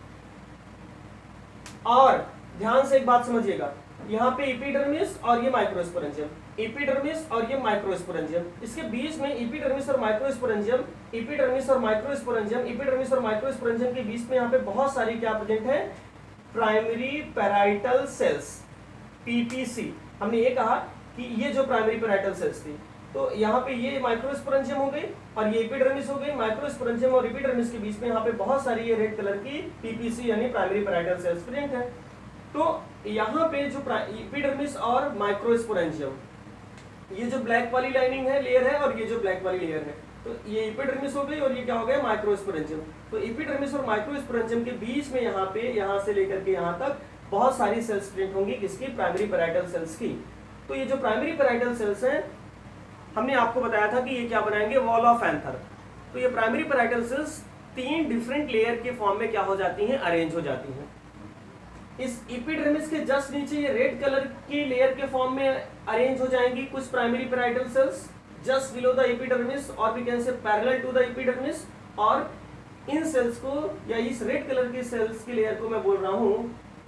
और ध्यान से एक बात समझिएगा, यहाँ पे एपिडर्मिस और ये माइक्रोस्पोरेंजियम, एपिडर्मिस और ये माइक्रोस्पोरेंजियम, इसके बीच में एपिडर्मिस और माइक्रोस्पोरेंजियम, एपिडर्मिस और माइक्रोस्पोरेंजियम, एपिडर्मिस और माइक्रोस्पोरेंजियम के बीच में यहाँ पे बहुत सारी क्या प्रेजेंट है, प्राइमरी पैराइटल सेल्स, पीपीसी। हमने ये कहा कि ये जो प्राइमरी पैराइटल सेल्स थी, तो यहाँ पे ये माइक्रोस्पोरेंजियम हो गई और ये एपिडर्मिस हो गई, माइक्रोस्पोरेंजियम और एपिडर्मिस के बीच में यहाँ पे बहुत सारी ये रेड कलर की पीपीसी यानी प्राइमरी पैराइटल सेल्स प्रेजेंट है। तो यहाँ पे जो एपिडर्मिस और माइक्रोस्पोरेंजियम, ये जो ब्लैक वाली लाइनिंग है लेयर है, और ये जो ब्लैक वाली लेयर है, तो ये एपिडर्मिस हो गई और ये क्या हो गया, माइक्रोस्पोरेंजियम। तो एपिडर्मिस और माइक्रोस्पोरेंजियम के बीच में यहाँ पे यहाँ से लेकर के यहाँ तक बहुत सारी सेल्स प्रेजेंट होंगी, किसकी, प्राइमरी पैराइटल सेल्स की। तो ये जो प्राइमरी पैराइटल सेल्स हैं, हमने आपको बताया था कि ये क्या बनाएंगे, वॉल ऑफ एंथर। तो ये प्राइमरी पैराइटल सेल्स तीन डिफरेंट लेयर के फॉर्म में क्या हो जाती हैं, अरेंज हो जाती हैं। इस एपिडर्मिस के जस्ट नीचे ये रेड कलर की लेयर के फॉर्म में अरेंज हो जाएंगी कुछ primary parietal cells just below the epidermis, और we can say parallel to the epidermis. और इन सेल्स को या इस रेड कलर की सेल्स की लेयर को मैं बोल रहा हूं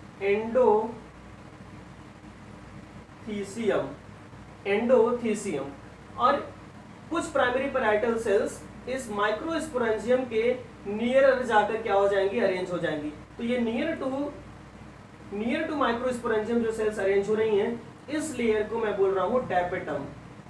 एंडोथीसियम, एंडोथीसियम। और कुछ प्राइमरी पैराइटल सेल्स इस माइक्रोस्पोरेंजियम के नियर जाकर क्या हो जाएंगी, अरेंज हो जाएंगी। तो ये near to near to microsporangium जो सेल्स अरेंज हो रही हैं, इस लेयर को मैं बोल रहा हूं टैपेटम,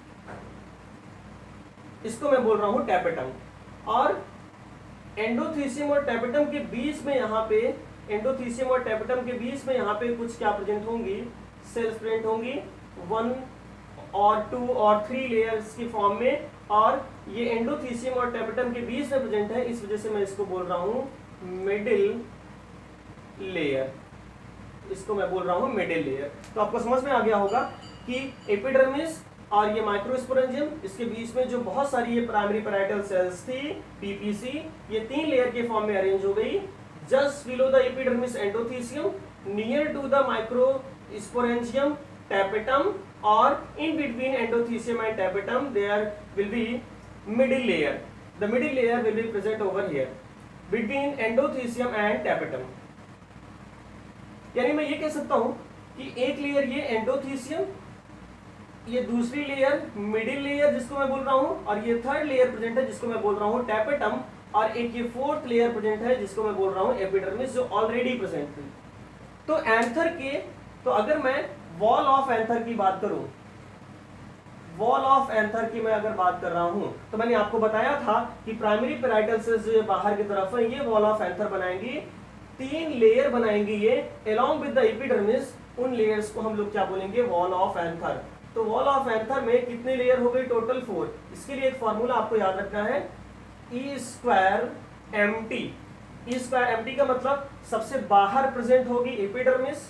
इसको मैं बोल रहा हूं टैपेटम। और एंडोथीसियम और टैपेटम के बीच में यहाँ पे एंडोथीसियम और टैपेटम के बीच में यहाँ पे कुछ क्या प्रेजेंट होंगी, सेल्स प्रेजेंट होंगी, वन और टू और थ्री लेयर्स की फॉर्म में। और ये एंडोथीसियम और टैपेटम के बीच में प्रेजेंट है, इस वजह से मैं इसको बोल रहा हूं मिडिल लेयर, इसको मैं बोल रहा हूं मिडिल लेयर। तो आपको समझ में आ गया होगा कि एपिडर्मिस और ये माइक्रोस्पोरेंजियम, इसके बीच में जो बहुत सारी ये प्राइमरी पैराइटल सेल्स थी पीपीसी, ये तीन लेयर के फॉर्म में अरेंज हो गई। Just below the epidermis endothecium, near to the microsporangium tapetum, और in between endothecium and tapetum there will be middle layer. The middle layer will be present over here between endothecium and tapetum. यानी मैं ये कह सकता हूं कि एक layer ये एंडोथीसियम, ये दूसरी लेयर मिडिल लेयर जिसको मैं बोल रहा हूं, और ये थर्ड लेयर प्रेजेंट है जिसको मैं बोल रहा हूं टैपेटम, और एक ये फोर्थ लेयर प्रेजेंट है जिसको मैं बोल रहा हूं एपिडर्मिस, जो ऑलरेडी प्रेजेंट थी। तो एंथर के तो अगर मैं वॉल ऑफ एंथर की बात करूं, वॉल ऑफ एंथर की मैं अगर बात कर रहा हूं, तो मैंने आपको बताया था कि प्राइमरी पैराइटल सेल्स जो बाहर की तरफ है ये वॉल ऑफ एंथर बनाएंगी, तीन लेयर बनाएंगे ये along with the epidermis, उन लेयर्स को हम लोग क्या बोलेंगे, वॉल ऑफ एंथर। तो वॉल ऑफ एंथर में कितने लेयर हो गए, टोटल फोर। इसके लिए एक फॉर्मूला आपको याद रखना है, E square M T. E square M T का मतलब सबसे बाहर प्रेजेंट होगी एपिडर्मिस,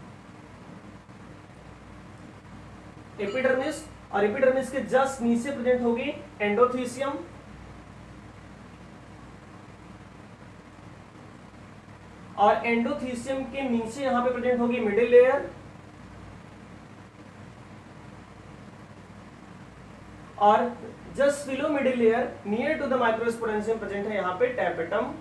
एपिडर्मिस और एपिडर्मिस के जस्ट नीचे प्रेजेंट होगी एंडोथीसियम, और एंडोथीसियम के नीचे यहां पे प्रेजेंट होगी मिडिल लेयर, और just below middle layer near to the microsporangium present है यहां पे टैपेटम।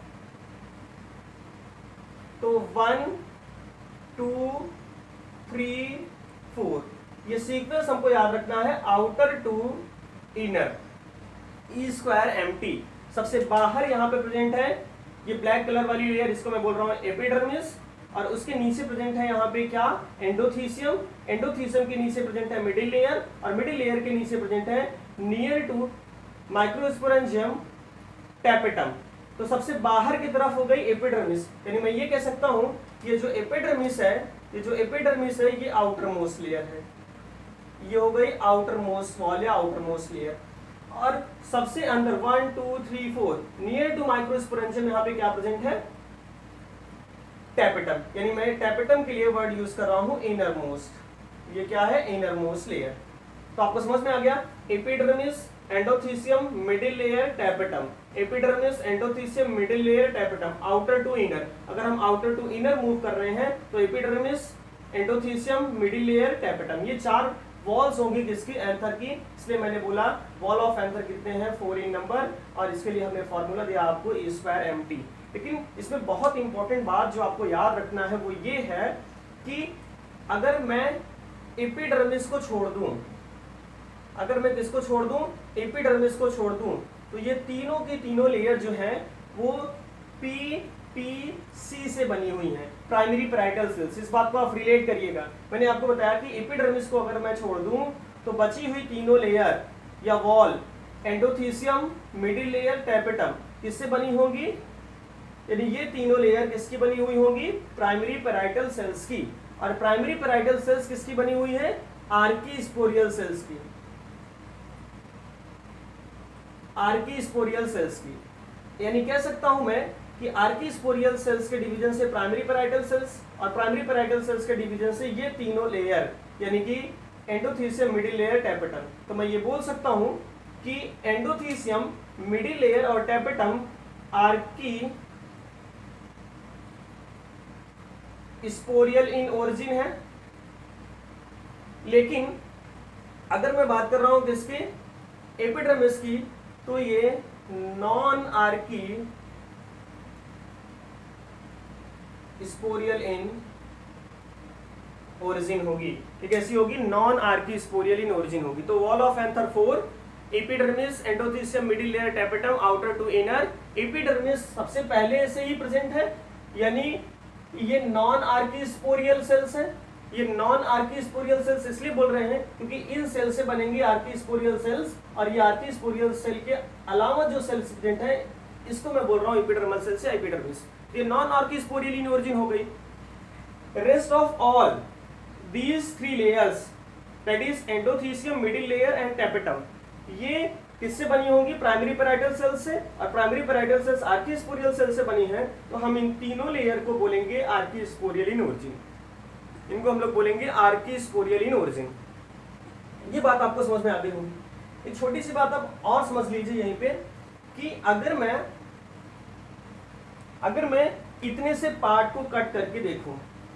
तो वन टू थ्री फोर, ये सीक्वेंस हमको याद रखना है, outer to inner, E square M T. सबसे बाहर यहां पे प्रेजेंट है ये ब्लैक कलर वाली लेयर, इसको मैं बोल रहा हूं एपिडर्मिस, और उसके नीचे प्रेजेंट है यहाँ पे क्या, एंडोथीसियम। एंडोथीसियम के नीचे प्रेजेंट है मिडिल लेयर, और मिडिल लेयर के नीचे प्रेजेंट है नियर टू माइक्रोस्पोरेंजियम टैपेटम। तो सबसे बाहर की तरफ हो गई एपिडर्मिस, यानी मैं ये कह सकता हूं ये जो एपिडर्मिस है, ये जो एपिडर्मिस है ये आउटर मोस्ट लेयर है, ये हो गई आउटर मोस्ट वॉल या आउटर मोस्ट लेयर। और सबसे अंदर one two three four near to microsporangium यहाँ पे क्या प्रेजेंट है, टैपेटम। यानी मैं टैपेटम के लिए वर्ड यूज कर रहा हूं इनर मोस्ट, ये क्या है, इनर मोस्ट लेयर। तो आपको समझ में आ गया, epidermis, endothecium, middle layer, tapetum. Epidermis, endothecium, middle layer, tapetum, outer to inner. अगर हम आउटर टू इनर मूव कर रहे हैं तो epidermis, endothecium, middle layer, tapetum, ये चार वॉल्स होंगी किसकी, एंथर की। इसलिए मैंने बोला वॉल ऑफ एंथर कितने हैं, फोर इन नंबर, और इसके लिए हमने फॉर्मूला दिया आपको ई स्क्वायर एम टी। लेकिन इसमें बहुत इंपॉर्टेंट बात जो आपको याद रखना है वो ये है कि अगर मैं एपिडर्मिस को छोड़ दूं, अगर मैं किसको छोड़ दूं, एपिडर्मिस को छोड़ दूं, तो ये तीनों की तीनों लेयर जो है वो पी पी सी से बनी हुई है, प्राइमरी पैराइटल सेल्स। इस बात को आप रिलेट करिएगा। मैंने आपको बताया कि एपिडर्मिस को अगर मैं छोड़ दूं तो बची हुई तीनों लेयर या wall, endothecium, middle layer, tapetum, किससे बनी होगी, यानी ये तीनों लेयर किसकी बनी हुई होंगी, प्राइमरी पैराइटल सेल्स की। और प्राइमरी पैराइटल सेल्स किसकी बनी हुई है, आर्कीस्पोरियल सेल्स की, आर्कीस्पोरियल सेल्स की। यानी कह सकता हूं मैं कि आर्कीस्पोरियल सेल्स के डिवीजन से प्राइमरी पैराइटल सेल्स, और प्राइमरी पैराइटल सेल्स के डिवीजन से ये तीनों लेयर, यानी कि एंडोथीसियम, मिडिल लेयर, टैपेटम। तो मैं ये बोल सकता हूं कि एंडोथीसियम, मिडिल लेयर और tapetum archesporial in origin है। लेकिन अगर मैं बात कर रहा हूं किसके, एपिडर्मिस की, तो ये non archesporial in origin होगी। ये कैसी होगी, non archesporial in origin होगी। तो wall of anther four, epidermis, endothecium, middle layer, tapetum, outer to inner. Epidermis सबसे पहले से ही प्रेजेंट है, यानी ये नॉन आर्की स्पोरियल सेल्स है। ये नॉन आर्की स्पोरियल सेल्स इसलिए बोल रहे हैं क्योंकि इन सेल से बनेंगे आर्की स्पोरियल सेल्स, और ये आर्की स्पोरियल सेल के अलावा जो सेल्स प्रेजेंट है इसको मैं बोल रहा हूँ एपिडर्मल सेल्स या एपिडर्मिस। ये non archesporial in origin हो गई। Rest of all these three layers, that is endothecium, middle layer and tapetum, ये किससे बनी होंगी, प्राइमरी पैराइटल सेल्स से, और primary parietal cells archesporial cell से बनी है। तो हम इन तीनों लेयर को बोलेंगे आर्कीस्पोरियल इन ओरिजिन, इनको हम लोग बोलेंगे आर्कीस्पोरियल इन ओरिजिन। ये बात आपको समझ में आती होगी। एक छोटी सी बात आप और समझ लीजिए यहीं पे कि अगर मैं अगर मैं इतने से पार्ट को कट करके देखूं,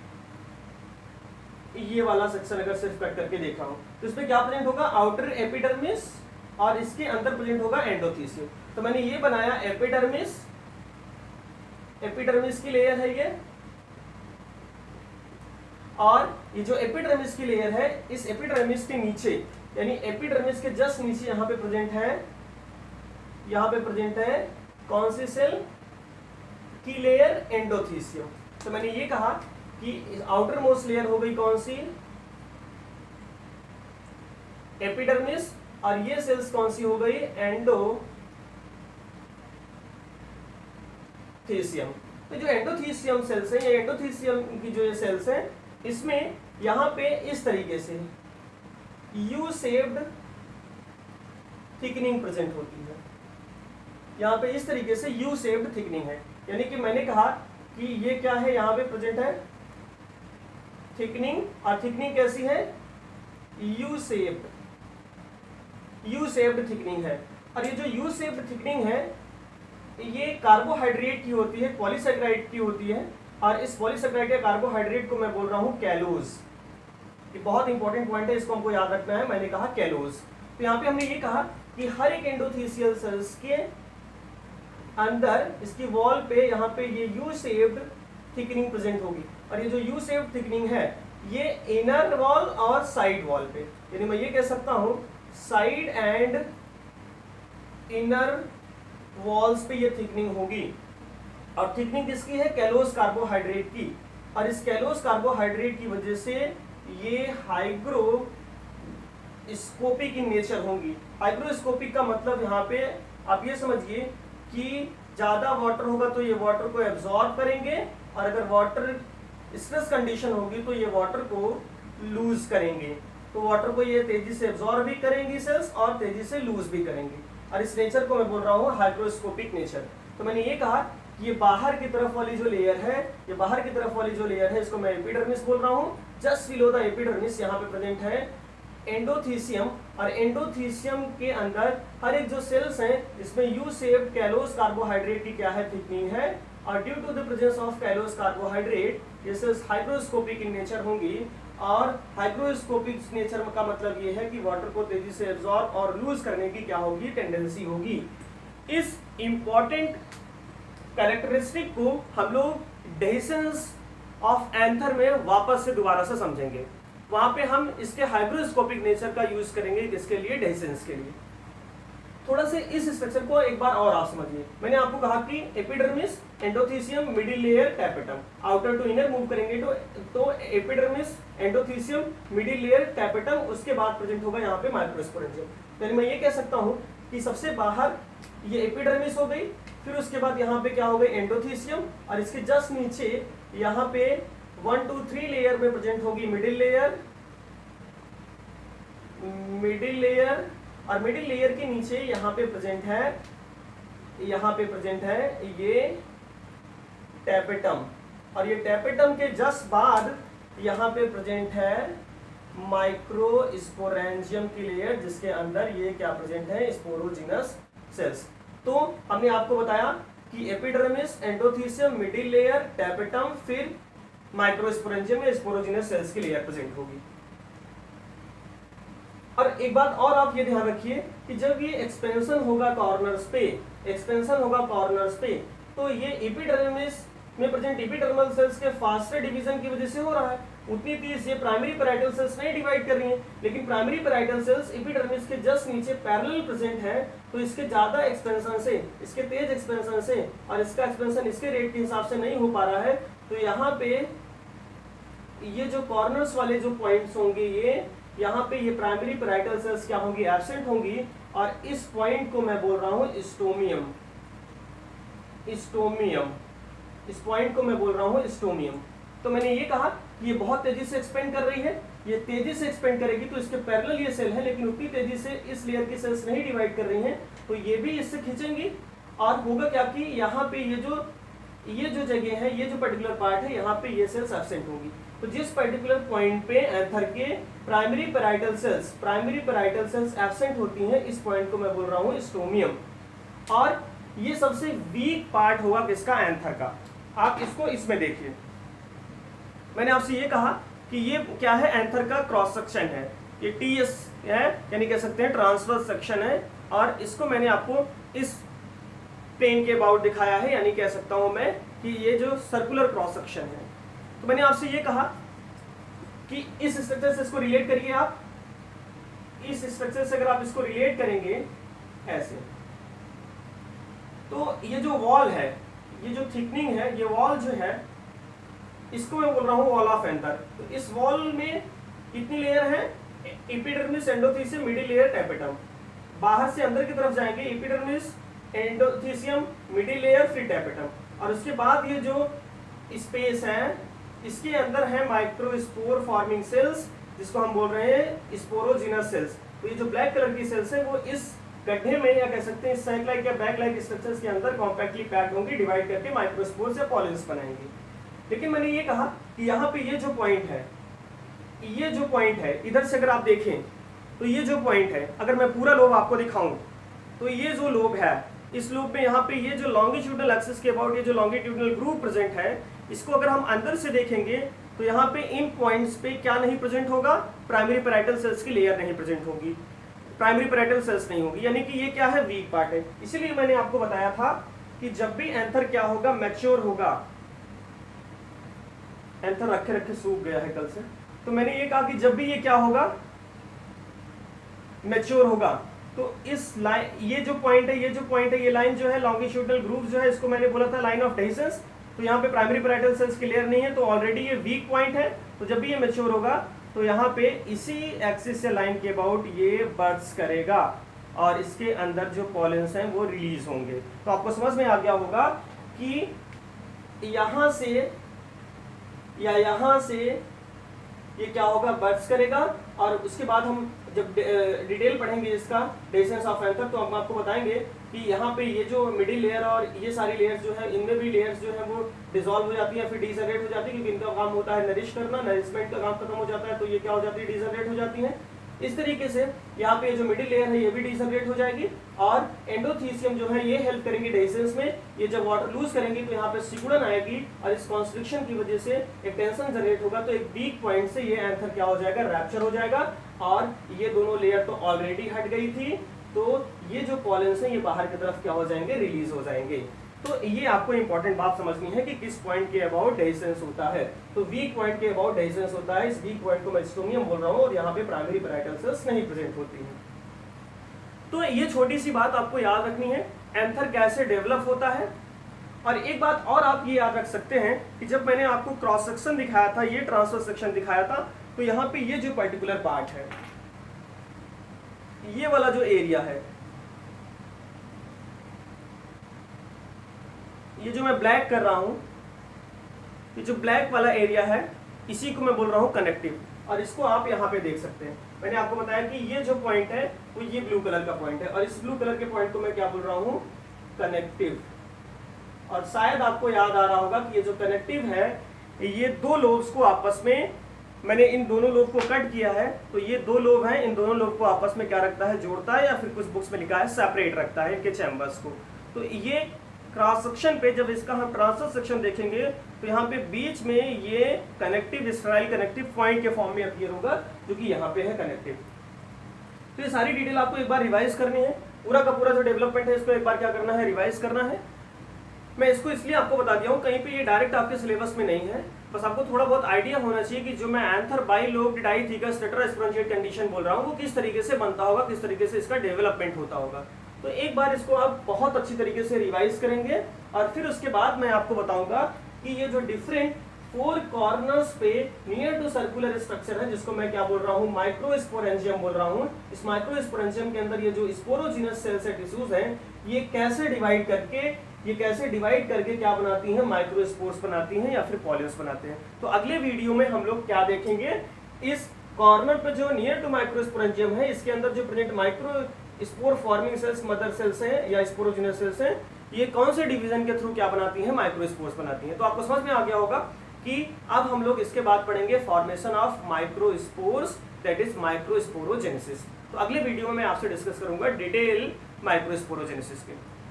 ये वाला सेक्शन अगर सिर्फ कट करके देखा हूं, तो इसमें क्या प्रेजेंट होगा, आउटर एपिडर्मिस, और इसके अंदर प्रेजेंट होगा एंडोथीसियम। तो मैंने ये बनाया एपिडर्मिस, एपिडर्मिस की लेयर है ये, और ये जो एपिडर्मिस की लेयर है, इस एपिडर्मिस के नीचे, यानी एपिडर्मिस के जस्ट नीचे यहां पे प्रेजेंट है, यहां पे प्रेजेंट है कौन सी सेल की लेयर, एंडोथीसियम। तो मैंने ये कहा कि आउटर मोस्ट लेयर हो गई कौन सी, एपिडर्मिस, और ये सेल्स कौन सी हो गई, एंडोथीसियम। तो जो एंडोथीसियम सेल्स हैं, ये एंडोथीसियम की जो ये सेल्स हैं, इसमें यहाँ पे इस तरीके से यू शेप्ड थिकनिंग प्रेजेंट होती है। यहाँ पे इस तरीके से यू शेप्ड थिकनिंग है, यानी कि मैंने कहा कि ये क्या है, यहाँ पे प्रेजेंट है थिकनिंग, और थिकनिंग कैसी है, U shaped, U shaped thickening है। और ये जो यू शेप्ड थिकनिंग है ये कार्बोहाइड्रेट की होती है, पॉलीसेकेराइड की होती है, और इस पॉलीसेकेराइड या कार्बोहाइड्रेट को मैं बोल रहा हूँ कैलोज। ये बहुत इंपॉर्टेंट पॉइंट है, इसको हमको याद रखना है। मैंने कहा कैलोज। तो यहाँ पे हमने ये कहा कि हर एक एंडोथीसियल सेल्स के अंदर इसकी वॉल पे यहाँ पे ये यू शेप्ड थिकनिंग प्रेजेंट होगी, और ये जो यू शेप्ड थिकनिंग है ये इनर वॉल और साइड वॉल पे, यानी मैं ये कह सकता हूँ साइड एंड इनर वॉल्स पे ये थिकनिंग होगी। और थिकनिंग किसकी है, कैलोज कार्बोहाइड्रेट की, और इस कैलोज कार्बोहाइड्रेट की वजह से ये हाइग्रोस्कोपिक इन नेचर होंगी। हाइग्रोस्कोपिक का मतलब यहाँ पे आप ये समझिए कि ज्यादा वाटर होगा तो ये वाटर को एब्जॉर्ब करेंगे, और अगर वाटर स्ट्रेस कंडीशन होगी तो ये वाटर को लूज करेंगे। तो वाटर को ये तेजी से एब्जॉर्ब भी करेंगी सेल्स और तेजी से लूज भी करेंगे, और इस नेचर को मैं बोल रहा हूँ हाइग्रोस्कोपिक नेचर। तो मैंने ये कहा कि ये बाहर की तरफ वाली जो लेयर है, ये बाहर की तरफ वाली जो लेयर है इसको मैं एपिडर्मिस बोल रहा हूँ। जस्ट बिलो द एपिडर्मिस यहाँ पे प्रेजेंट है एंडोथीसियम, और एंडोथीसियम के अंदर हर एक जो सेल्स हैं इसमें यू शेप्ड कैलोज कार्बोहाइड्रेट की क्या है, थिकनिंग है, और due to the presence of callose carbohydrate ये सेल्स हाइग्रोस्कोपिक इन नेचर होंगी। और हाइग्रोस्कोपिक नेचर का मतलब ये है कि वाटर को तेजी से एब्जॉर्ब और लूज करने की क्या होगी, टेंडेंसी होगी। इस इंपॉर्टेंट कैरेक्टरिस्टिक को हम लोग डेहिसेंस ऑफ एंथर में वापस से दोबारा से समझेंगे। वहां पे हम इसके हाइग्रोस्कोपिक नेचर का यूज करेंगे, किसके लिए, डेहिसेंस के लिए। थोड़ा से इस स्ट्रक्चर को एक बार और आप समझिए। मैंने आपको कहा कि epidermis, endothecium, middle layer, tapetum, outer to inner move करेंगे तो तो epidermis, endothecium, middle layer, tapetum, उसके बाद प्रेजेंट होगा यहाँ पे माइक्रोस्पोरेंजियम। तो मैं ये कह सकता हूँ कि सबसे बाहर ये एपिडर्मिस हो गई, फिर उसके बाद यहाँ पे क्या हो गई, एंडोथीसियम, और इसके जस्ट नीचे यहाँ पे वन टू थ्री लेयर में प्रेजेंट होगी मिडिल लेयर, मिडिल लेयर, और मिडिल लेयर के नीचे यहाँ पे प्रेजेंट है, यहाँ पे प्रेजेंट है ये टैपेटम, और ये टैपेटम के जस्ट बाद यहाँ पे प्रेजेंट है माइक्रोस्पोरेंजियम की लेयर, जिसके अंदर ये क्या प्रेजेंट है, स्पोरोजिनस सेल्स। तो हमने आपको बताया कि epidermis, endothecium, middle layer, tapetum, फिर माइक्रोस्पोरेंजियम में स्पोरोजिनस सेल्स की लेयर प्रेजेंट होगी। और एक बात और आप ये ध्यान रखिए कि जब ये एक्सपेंशन होगा कॉर्नर्स पे, एक्सपेंशन होगा कॉर्नर्स पे, तो ये एपिडर्मिस में प्रेजेंट एपिडर्मल सेल्स के फास्टर डिवीजन की वजह से हो रहा है। उतनी तेज ये प्राइमरी पैराइटल सेल्स नहीं डिवाइड कर रही हैं, लेकिन प्राइमरी पैराइटल सेल्स एपिडर्मिस के जस्ट नीचे पैरेलल प्रेजेंट है, तो इसके ज्यादा एक्सपेंशन से, इसके तेज एक्सपेंशन से, और इसका एक्सपेंशन इसके रेट के हिसाब से नहीं हो पा रहा है, तो यहाँ पे ये जो कॉर्नर्स वाले जो पॉइंट्स होंगे, ये यहाँ पे ये प्राइमरी पैराइटल सेल्स क्या होंगी, एब्सेंट होंगी, और इस पॉइंट को मैं बोल रहा हूँ स्टोमियम, स्टोमियम, इस पॉइंट को मैं बोल रहा हूँ स्टोमियम। तो मैंने ये कहा कि ये बहुत तेजी से एक्सपेंड कर रही है, ये तेजी से एक्सपेंड करेगी तो इसके पैरेलल ये सेल है, लेकिन उतनी तेजी से इस लेयर की सेल्स नहीं डिवाइड कर रही हैं, तो ये भी इससे खींचेंगी, और होगा क्या कि यहाँ पे ये जो ये जो जगह है, ये जो पर्टिकुलर पार्ट है, यहाँ पे ये सेल्स एब्सेंट होंगी। तो जिस पर्टिकुलर पॉइंट पे एंथर के primary parietal cells primary parietal cells absent होती हैं, इस पॉइंट को मैं बोल रहा हूँ स्टोमियम। और ये सबसे वीक पार्ट होगा किसका, एंथर का। आप इसको इसमें देखिए, मैंने आपसे ये कहा कि ये क्या है, एंथर का क्रॉस सेक्शन है, ये टी एस है, यानी कह सकते हैं ट्रांसवर्स सेक्शन है, और इसको मैंने आपको इस प्लेन के अबाउट दिखाया है, यानी कह सकता हूं मैं कि ये जो सर्कुलर क्रॉस सेक्शन है। तो मैंने आपसे ये कहा कि इस स्ट्रक्चर से इसको रिलेट करिए, आप इस स्ट्रक्चर से अगर आप इसको रिलेट करेंगे ऐसे, तो ये जो वॉल है, ये जो थिकनिंग है, ये वॉल जो है, इसको मैं बोल रहा हूँ वॉल ऑफ एंथर। तो इस वॉल में कितनी लेयर है, epidermis, endothecium, middle layer, tapetum. बाहर से अंदर की तरफ जाएंगे, एपिडर्मिस, एंडोथीसियम, मिडिल लेयर, फिर टैपेटम, और उसके बाद ये जो स्पेस है इसके अंदर है माइक्रोस्पोर फॉर्मिंग सेल्स, जिसको हम बोल रहे हैं स्पोरोजिनस सेल्स। तो ये जो ब्लैक कलर की सेल्स है वो इस गड्ढे में या कह सकते हैं साइक लाइक या बैक लाइक स्ट्रक्चर्स के अंदर कॉम्पैक्टली पैक्ड होंगी, डिवाइड करके माइक्रोस्पोर्स या पॉलिन्स बनाएंगे। लेकिन मैंने ये कहा कि यहाँ पे ये जो पॉइंट है, ये जो पॉइंट है इधर से अगर आप देखें तो ये जो पॉइंट है, अगर मैं पूरा लोब आपको दिखाऊं तो ये जो लोब है, इस लोब में यहाँ पे ये जो लॉन्गिट्यूडनल एक्सिस के अबाउट ये जो लॉन्गिट्यूडनल ग्रूव प्रेजेंट है, इसको अगर हम अंदर से देखेंगे तो यहाँ पे इन पॉइंट्स पे क्या नहीं प्रेजेंट होगा, प्राइमरी पैराइटल सेल्स की लेयर नहीं प्रेजेंट होगी, प्राइमरी पैराइटल सेल्स नहीं होगी, यानी कि ये क्या है, वीक पार्ट है। इसीलिए मैंने आपको बताया था कि जब भी एंथर क्या होगा, मैच्योर होगा। एंथर रखे रखे सूख गया है कल से, तो मैंने ये कहा कि जब भी ये क्या होगा, मैच्योर होगा, तो इस लाइन, ये जो पॉइंट है, ये जो पॉइंट है, ये लाइन जो है लॉन्गिट्यूडनल ग्रूव जो है, इसको मैंने बोला था लाइन ऑफ डेहिसेंस। तो यहाँ पे प्राइमरी पैराइटल सेल्स की लेयर नहीं है, तो ऑलरेडी ये वीक पॉइंट है। तो जब भी ये मैच्योर होगा तो यहाँ पे इसी एक्सिस से लाइन के अबाउट ये बर्स्ट करेगा और इसके अंदर जो पॉलेंस हैं वो रिलीज होंगे। तो आपको समझ में आ गया होगा कि यहाँ से या यहाँ से ये क्या होगा, बर्स्ट करेगा। और उसके बाद हम जब डिटेल पढ़ेंगे इसका डेसेंस ऑफ एंथर, तो हम आपको बताएंगे कि यहाँ पे ये जो मिडिल लेयर और ये सारी लेयर्स जो है, इनमें भी लेयर्स जो है वो डिसॉल्व हो जाती है, फिर डिजनरेट हो जाती है, क्योंकि इनका काम होता है नरिश करना, नरिशमेंट का काम खत्म हो जाता है, तो ये क्या हो जाती है, डिजनरेट हो जाती है। इस तरीके से यहाँ पे जो मिडिल लेयर है ये भी डिसनरेट हो जाएगी, और एंडोथीसियम जो है ये हेल्प करेंगे डेसेंस में। ये जब वाटर लूज करेंगे तो यहाँ पे सिकुड़न आएगी, और इस कॉन्स्ट्रिक्शन की वजह से एक टेंशन जनरेट होगा, तो एक वीक पॉइंट से ये एंथर क्या हो जाएगा, रैप्चर हो जाएगा, और ये दोनों लेयर तो ऑलरेडी हट गई थी, तो ये जो पॉलेंस है ये बाहर की तरफ क्या हो जाएंगे, रिलीज हो जाएंगे। तो ये आपको इंपॉर्टेंट बात समझनी है कि किस पॉइंट के अबाउट डेहिसेंस होता है। तो वीक पॉइंट के अबाउट डेहिसेंस होता है, इस वीक पॉइंट को मैं स्टोमियम बोल रहा हूँ, और यहाँ पे प्राइमरी पैराइटल सेल्स नहीं प्रेजेंट होती है। तो ये छोटी सी बात आपको याद रखनी है, एंथर कैसे डेवलप होता है। और एक बात और आप ये याद रख सकते हैं कि जब मैंने आपको क्रॉस सेक्शन दिखाया था, ये ट्रांसवर्स सेक्शन दिखाया था, तो यहाँ पे ये जो पर्टिकुलर पार्ट है, ये वाला जो एरिया है, ये जो मैं ब्लैक कर रहा हूं, ये जो ब्लैक वाला एरिया है, इसी को मैं बोल रहा हूं कनेक्टिव। और इसको आप यहाँ पे देख सकते हैं, मैंने आपको बताया कि ये जो पॉइंट है वो ये ब्लू कलर का पॉइंट है, और इस ब्लू कलर के पॉइंट को मैं क्या बोल रहा हूं, कनेक्टिव। और शायद आपको याद आ रहा होगा कि ये जो कनेक्टिव है, ये दो लोब्स को आपस में, मैंने इन दोनों लोब को कट किया है, तो ये दो लोब हैं, इन दोनों लोब को आपस में क्या रखता है, जोड़ता है, या फिर कुछ बुक्स में लिखा है सेपरेट रखता है इनके चैम्बर्स को। तो ये क्रॉस सेक्शन पे जब इसका हम ट्रांसवर्स सेक्शन देखेंगे तो यहाँ पे बीच में ये कनेक्टिव स्टेराइल कनेक्टिव पॉइंट के फॉर्म में अपीयर होगा, जो कि यहाँ पे है कनेक्टिव। तो ये सारी डिटेल आपको एक बार रिवाइज करनी है, पूरा का पूरा जो डेवलपमेंट है इसको एक बार क्या करना है, रिवाइज करना है। मैं इसको इसलिए आपको बता दिया हूँ, कहीं पे ये डायरेक्ट आपके सिलेबस में नहीं है, बस आपको थोड़ा बहुत आइडिया होना चाहिए कि जो मैं anther bilobed dithecous tetrasporangiate condition बोल रहा हूँ वो किस तरीके से बनता होगा, किस तरीके से इसका डेवलपमेंट होता होगा। तो एक बार इसको आप बहुत अच्छी तरीके से रिवाइज करेंगे, और फिर उसके बाद मैं आपको बताऊंगा कि ये जो डिफरेंट फोर कॉर्नर्स पे नियर टू सर्कुलर स्ट्रक्चर है, जिसको मैं क्या बोल रहा हूँ, माइक्रोस्पोरेंजियम बोल रहा हूँ। इस माइक्रोस्पोरेंजियम के अंदर ये जो स्पोरोजिनस सेल्स है, टिश्यूज हैं, ये कैसे डिवाइड करके ये कैसे डिवाइड करके क्या बनाती हैं, माइक्रोस्पोर्स बनाती हैं या फिर पॉलिन्स बनाते हैं। तो अगले वीडियो में हम लोग क्या देखेंगे, इस कॉर्नर पे जो नियर टू माइक्रोस्पोरेंजियम है, इसके अंदर जो present micro spore forming cells, mother cells हैं या स्पोरोजिनस सेल्स हैं, ये कौन से डिवीजन के थ्रू क्या बनाती हैं, माइक्रोस्पोर्स बनाती हैं। तो आपको समझ में आ गया होगा कि अब हम लोग इसके बाद पढ़ेंगे formation of microspores, that is microsporogenesis. तो अगले वीडियो में मैं आपसे डिस्कस करूंगा डिटेल माइक्रोस्पोरोजेनेसिस के।